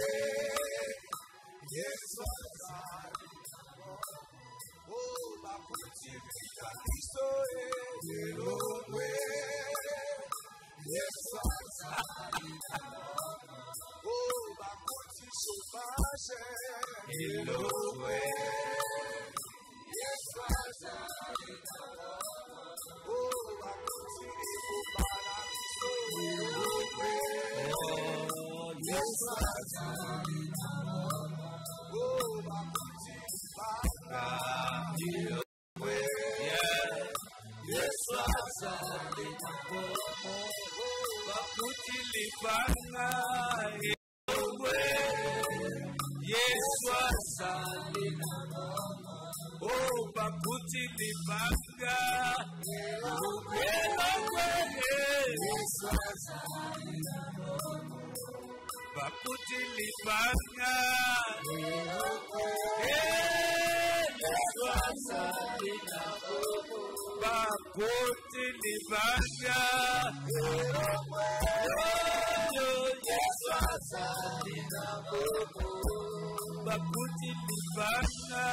Yesu azali na bomo. Oh, bakuti biso Elongwe, Yesu azali na bomo. Oh, bakuti sauvage Elongwe, Yesu azali na bomo. Oh, bakuti libala biso Elongwe, Yesu azali na bomo. Oh, bakuti libala Elongwe, Yesu azali na bomo. Oh, bakuti libanga elongwe Yesu azali na bomo. Oh bakuti libanga elongwe Yesu azali na bomo. bakuti libanga Yesu azali na bomo. bakuti libanga Yesu azali na bomo. bakuti libanga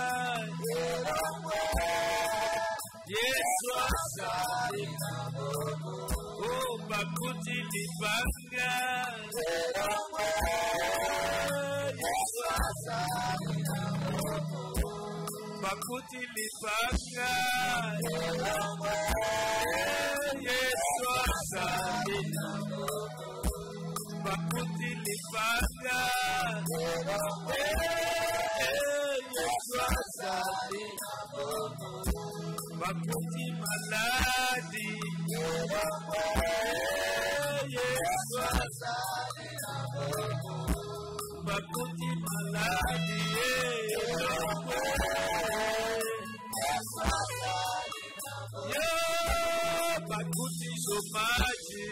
Yesu azali na bomo. oh bakuti libanga Yesu azali na bomo. bakuti libanga Yesu azali na bakuti libanga Yesu azali na bakuti maladi Yesu azali na bakuti maladi bakuti chômage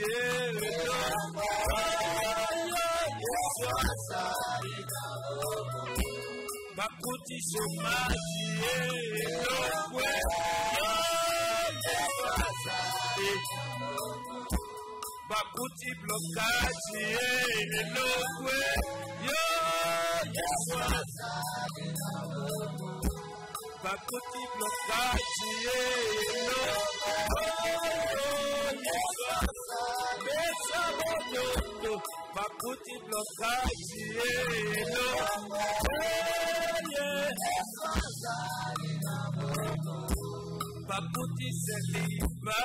bakuti chômage bakuti blocage bakuti blocage bakuti blocage bakuti seliba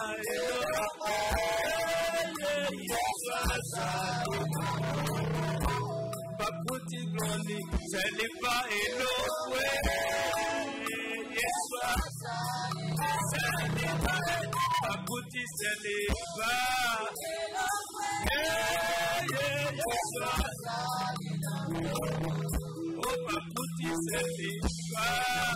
bakuti gloli seliba elokwe Yeswa seliba bakuti seliba Yeswa oh bakuti seliba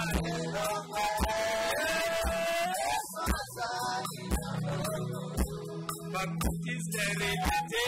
bakuti serenité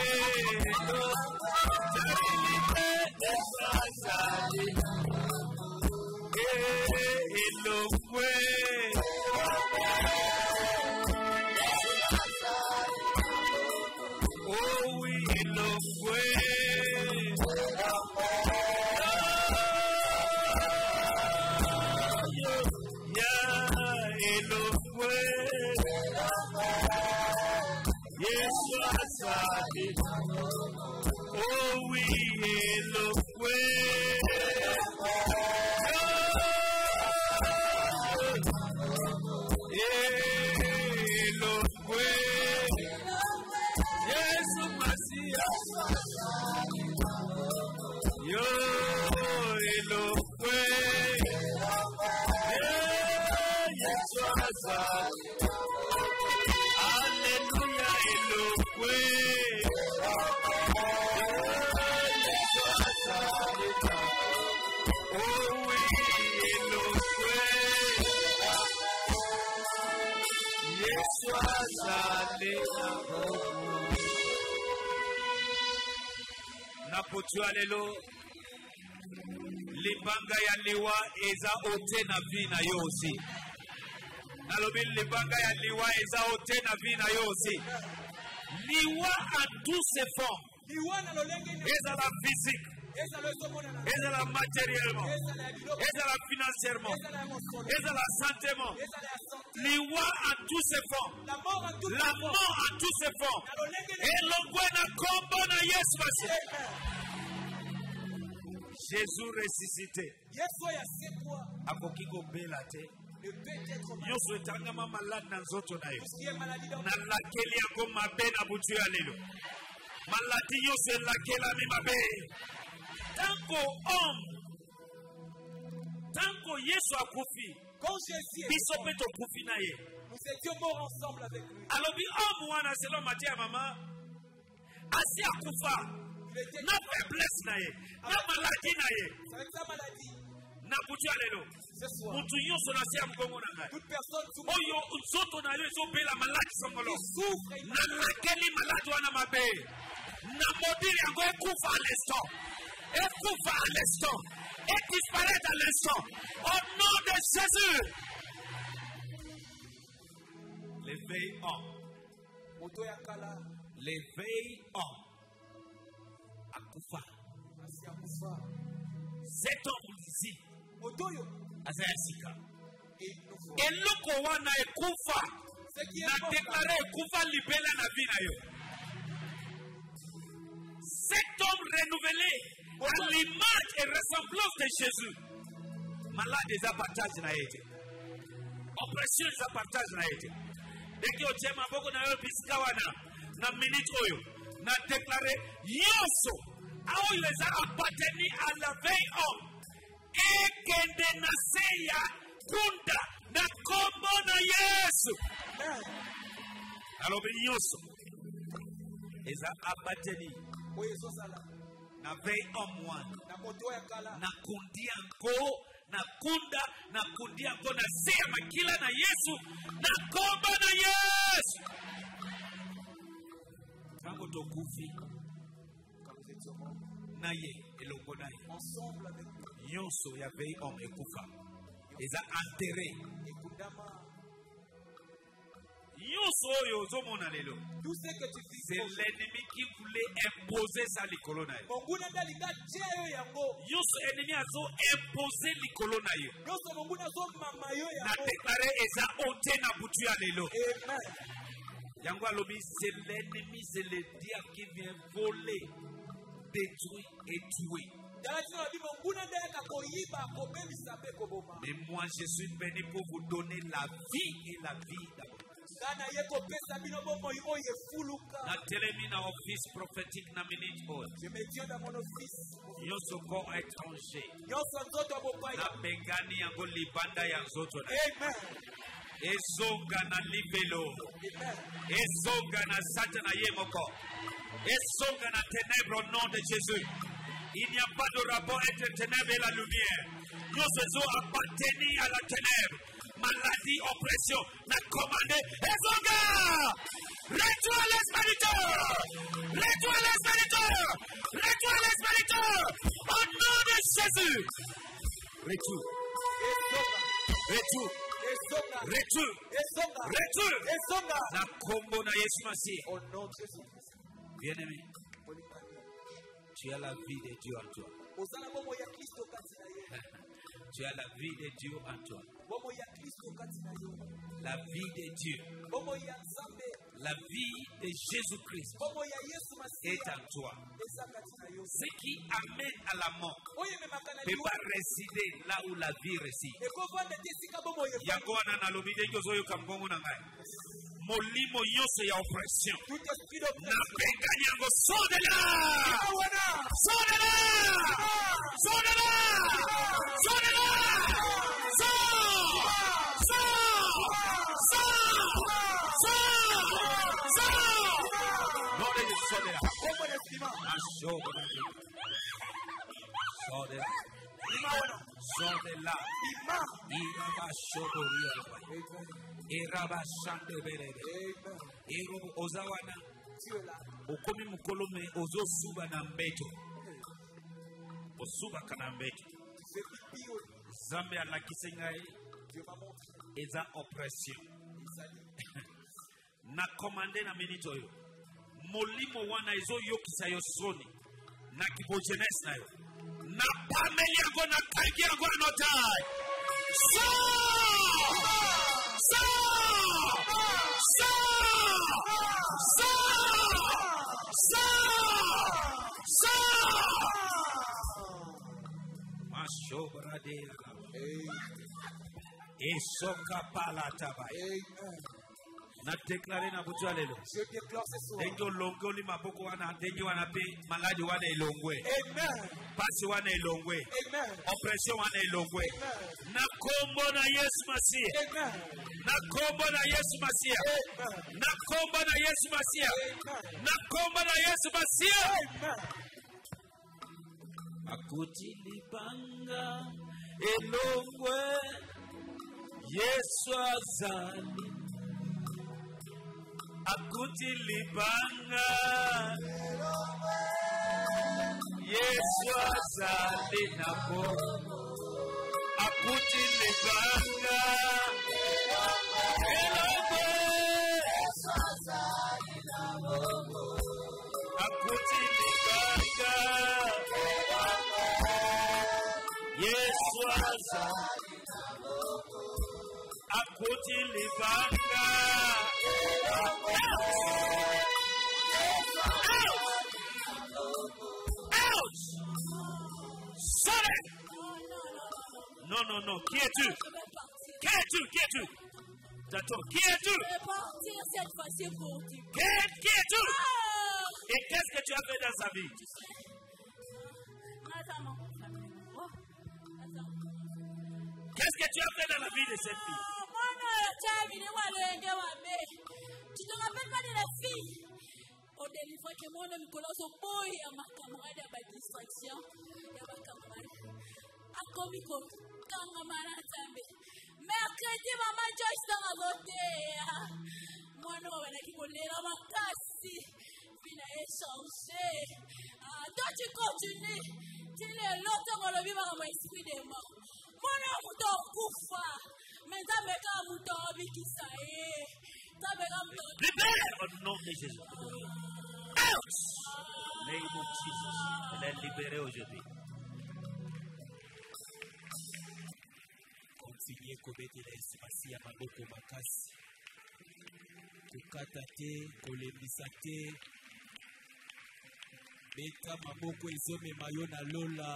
oh oui, Elohwe. Elohwe. Yesu Masia. Yo, Elohwe. Yesu Masia. Alléluia, Elohwe. Napotua lelo libanga ya liwa eza ote na vi na yo aussi. Nalobi libanga ya liwa eza ote na vi na yo aussi. Liwa a tous ses formes. Eza la physique. Eza la matériellement. Eza la financièrement. Eza la santément. Liwa a tous ses formes. La mort a tous ses formes. Et l'ongwena kombo na Yesu Masia. Jésus ressuscité. Akoki kobela te. Yoso etangama malade na nzoto na yo. Na lakeli yako mabe na butu ya lelo. Maladi yoso elakela mi mabe. Tanko Yesu akufi. Quand Jésus biso pe tokufi na ye. nous étions morts ensemble avec lui. Alors bi homme wana selon Matthieu maman asi akufa. Na faiblesse na ye. Na maladie na ye. Avec sa maladie. Na butu ya lelo. Ce soir. Mutu yoso na sia mkongo na ngai. Toute personne oyo nzoto na yo ezobela maladi songolo. souffre. Na lakeli maladi wana mabe. Na modili yango ekufa à l'instant. Ekufa à l'instant. Et disparaît à l'instant. Au nom de Jésus. L'éveil en. L'éveil en. Akufa. Cet homme ici. Azayasika. Eloko wana ekufa. Na déclaré ekufa libela na vie na yo. Cet homme renouvelé à l'image et ressemblance de Jésus. Malade des apartages na été. Oppression des apartages na été. Dès que tu as beaucoup na yo pisikawana na minute oyo na déclaré yoso awo les a appartenu à la veille homme et kende na seya kunda na kombo na Yesu. Alors yoso les a appartenu na veille homme wana na kundi yango na kunda na kundi yango na seya makila na Yesu na kombo na Yesu. tokufi quand nous étions morts, naye elongo naye ensemble avec lui. nyonso ya vei homme ekufa eza enterré Et Kundama, nyonso oyo ozomona lelo tout ce que tu c'est fais, l'ennemi qui voulait imposer sa likolo na yo Monguna Dalinga, Tchayo Yango, nyonso ennemi azo imposer likolo na yo Yoso Monguna Zo Mamayo na Yango. déclaré eza ote na butu ya lelo Amen. yango alobi c'est l'ennemi c'est le diable qui vient voler détruire et tuer. Mais moi je suis venu pour vous donner la vie et la vie d'abondance. Natelemi na office prophétique na minute oyo. Nyonso ko étranger. Na bengani yango libanda ya nzoto na. Ezonga na libelo. Ezonga na satana ye moko. Ezonga na ténèbres au nom de Jésus. Il n'y a pas de rapport entre ténèbres et la lumière. Nous faisons appartenir à la ténèbre. Maladie, oppression, la commandé. Ezonga! Retourne les spirituels! Retourne les spirituels! Retourne les spirituels! Au nom de Jésus! Retour! Retour! Retour! Retour! La combo na Yesu Masih. Au nom de Jésus. Bien-aimé, tu as la vie de Dieu en toi. Tu as la vie de Dieu en toi. La vie de Dieu. La vie de Jésus-Christ est en toi. Ce qui amène à la mort ne peut pas résider là où la vie réside. Yango wana nalobi ndenge ozoyoka mbongo na ngai. Molimo nyonso ya oppression. Nabenga yango sondela! Sondela! Sondela! Sondela! Sondela. Ozawana okomi mukolome ozosuba na mbeto osubaka na mbeto Zambe alakisi ngai eza oppression na commandé na minute oyo molimo wana ezoyokisa yo soni na kibojenesi na yo na pameli yango na kangi yango na notai na déclaré na butu lelo ndenge olongoli maboko wana ndenge wana pe maladi wana elongwe pasi wana elongwe oppression wana elongwe na kombo na Yesu Masih na kombo na Yesu Masih na kombo na Yesu Masih na kombo na Yesu Masih akuti libanga elongwe Yesu azali akuti libanga Yesu azali na bomo akuti libanga elongwe Yesu azali na bomo akuti libanga Yesu azali na bomo akuti libanga Non. Qui es-tu? Qui es-tu? J'attends. Qui es-tu? Je vais partir cette fois-ci pour Dieu. Qui es-tu? Et qu'est-ce que tu as fait dans sa vie? Qu'est-ce que tu as fait dans la vie de cette fille? Tu te rappelles pas de la fille? Au délivré que mon homme colosse au boy à ma camarade à ma distraction. Et à ma camarade. À comico, camarade Tambe. Mercredi, maman Joyce dans la beauté. Moi, non, on a qui voulait la makasi. Puis là, échanger. Toi, tu continues. Tu es l'autre dans le vivant mon esprit des morts. Mon amour t'en couffa. Mais ça me fait un mouton qui ça y est. Ça me fait un mouton. Libère au nom de Jésus. Out! Name of Jesus. Elle est libérée aujourd'hui. Continuez kobeter espasi ya maboko makasi. Kokata te, kolembisa te. Beta maboko ezomema yo na lola.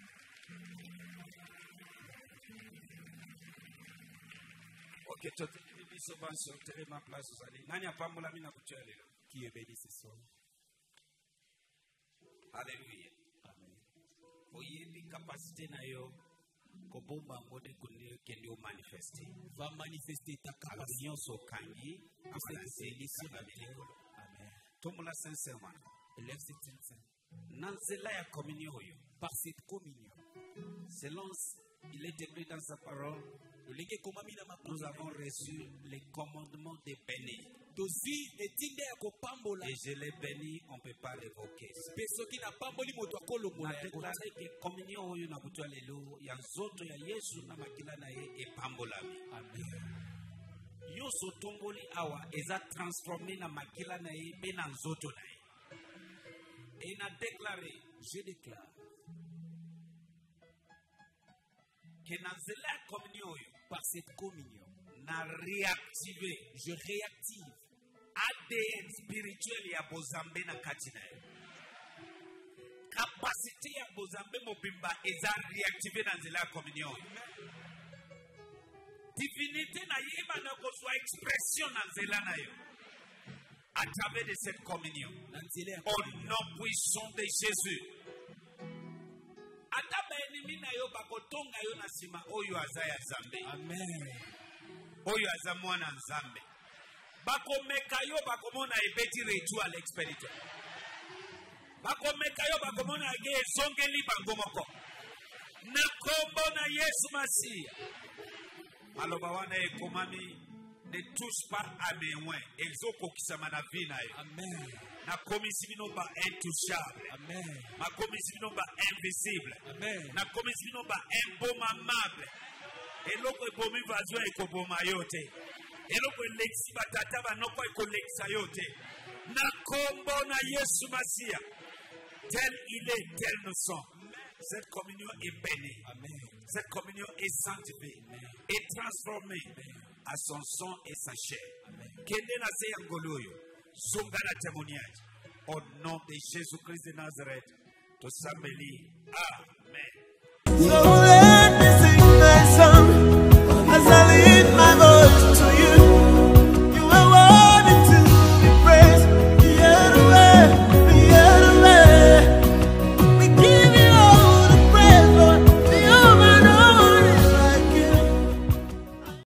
Ok, tout biso banso tere ma place osali. Nani apambola mina kutia lelo? Qui est béni ce soir? Alléluia. Amen. Oyebi capacité na yo kobomba ngode kende o manifester. Va manifester ta capacité so kangi apala selisi ba bileko. Amen. Tombola sincèrement. Élève cette sincère. Nanzela ya communion yo. Par cette communion. Selon il est écrit dans sa parole, nous avons reçu les commandements de bénir. Et je les bénis, on ne peut pas révoquer. Déclaré que communion oyo na butu alelo ya nzoto ya Yesu na makila na ye epambolami. Amen. Yo sotomboli awa eza transformé na makila na ye pe na nzoto na ye. Et il a déclaré, je déclare que dans la communion, par cette communion, n'a réactivé, je réactive ADN spirituel ya bozambe na katina. Capacité ya bozambe mobimba eza réactivé dans la communion. Divinité na yeba na kozwa expression dans la na yo. À travers de cette communion, au nom puissant de Jésus. Amen. Oyo azamwana nzambe. Bakomeka yo bakomona ebeti ritual spirituel. Bakomeka yo bakomona ge zongeli bangomoko. Na kombo na Yesu Masiya. Maloba wana ekomami ne touche pas à mes oins. Exoko kisama na vie na yo. Amen. Na komisi bino ba intouchable. Amen. Ma komisi bino ba invisible. Amen. Na komisi bino ba imbomamable. Eloko ebomi vazwa ekoboma yote. Eloko elexi batata banoko ekolexia yote. Na kombo na Yesu Masiya. Tel il est, tel nous sommes. Cette communion est bénie. Amen. Cette communion est sanctifiée. Amen. Et transformée. Amen. À son sang et sa chair. Kende na se yangoloyo. Zunga na témoignage. Au nom de Jésus-Christ de Nazareth. To sambeli. Amen.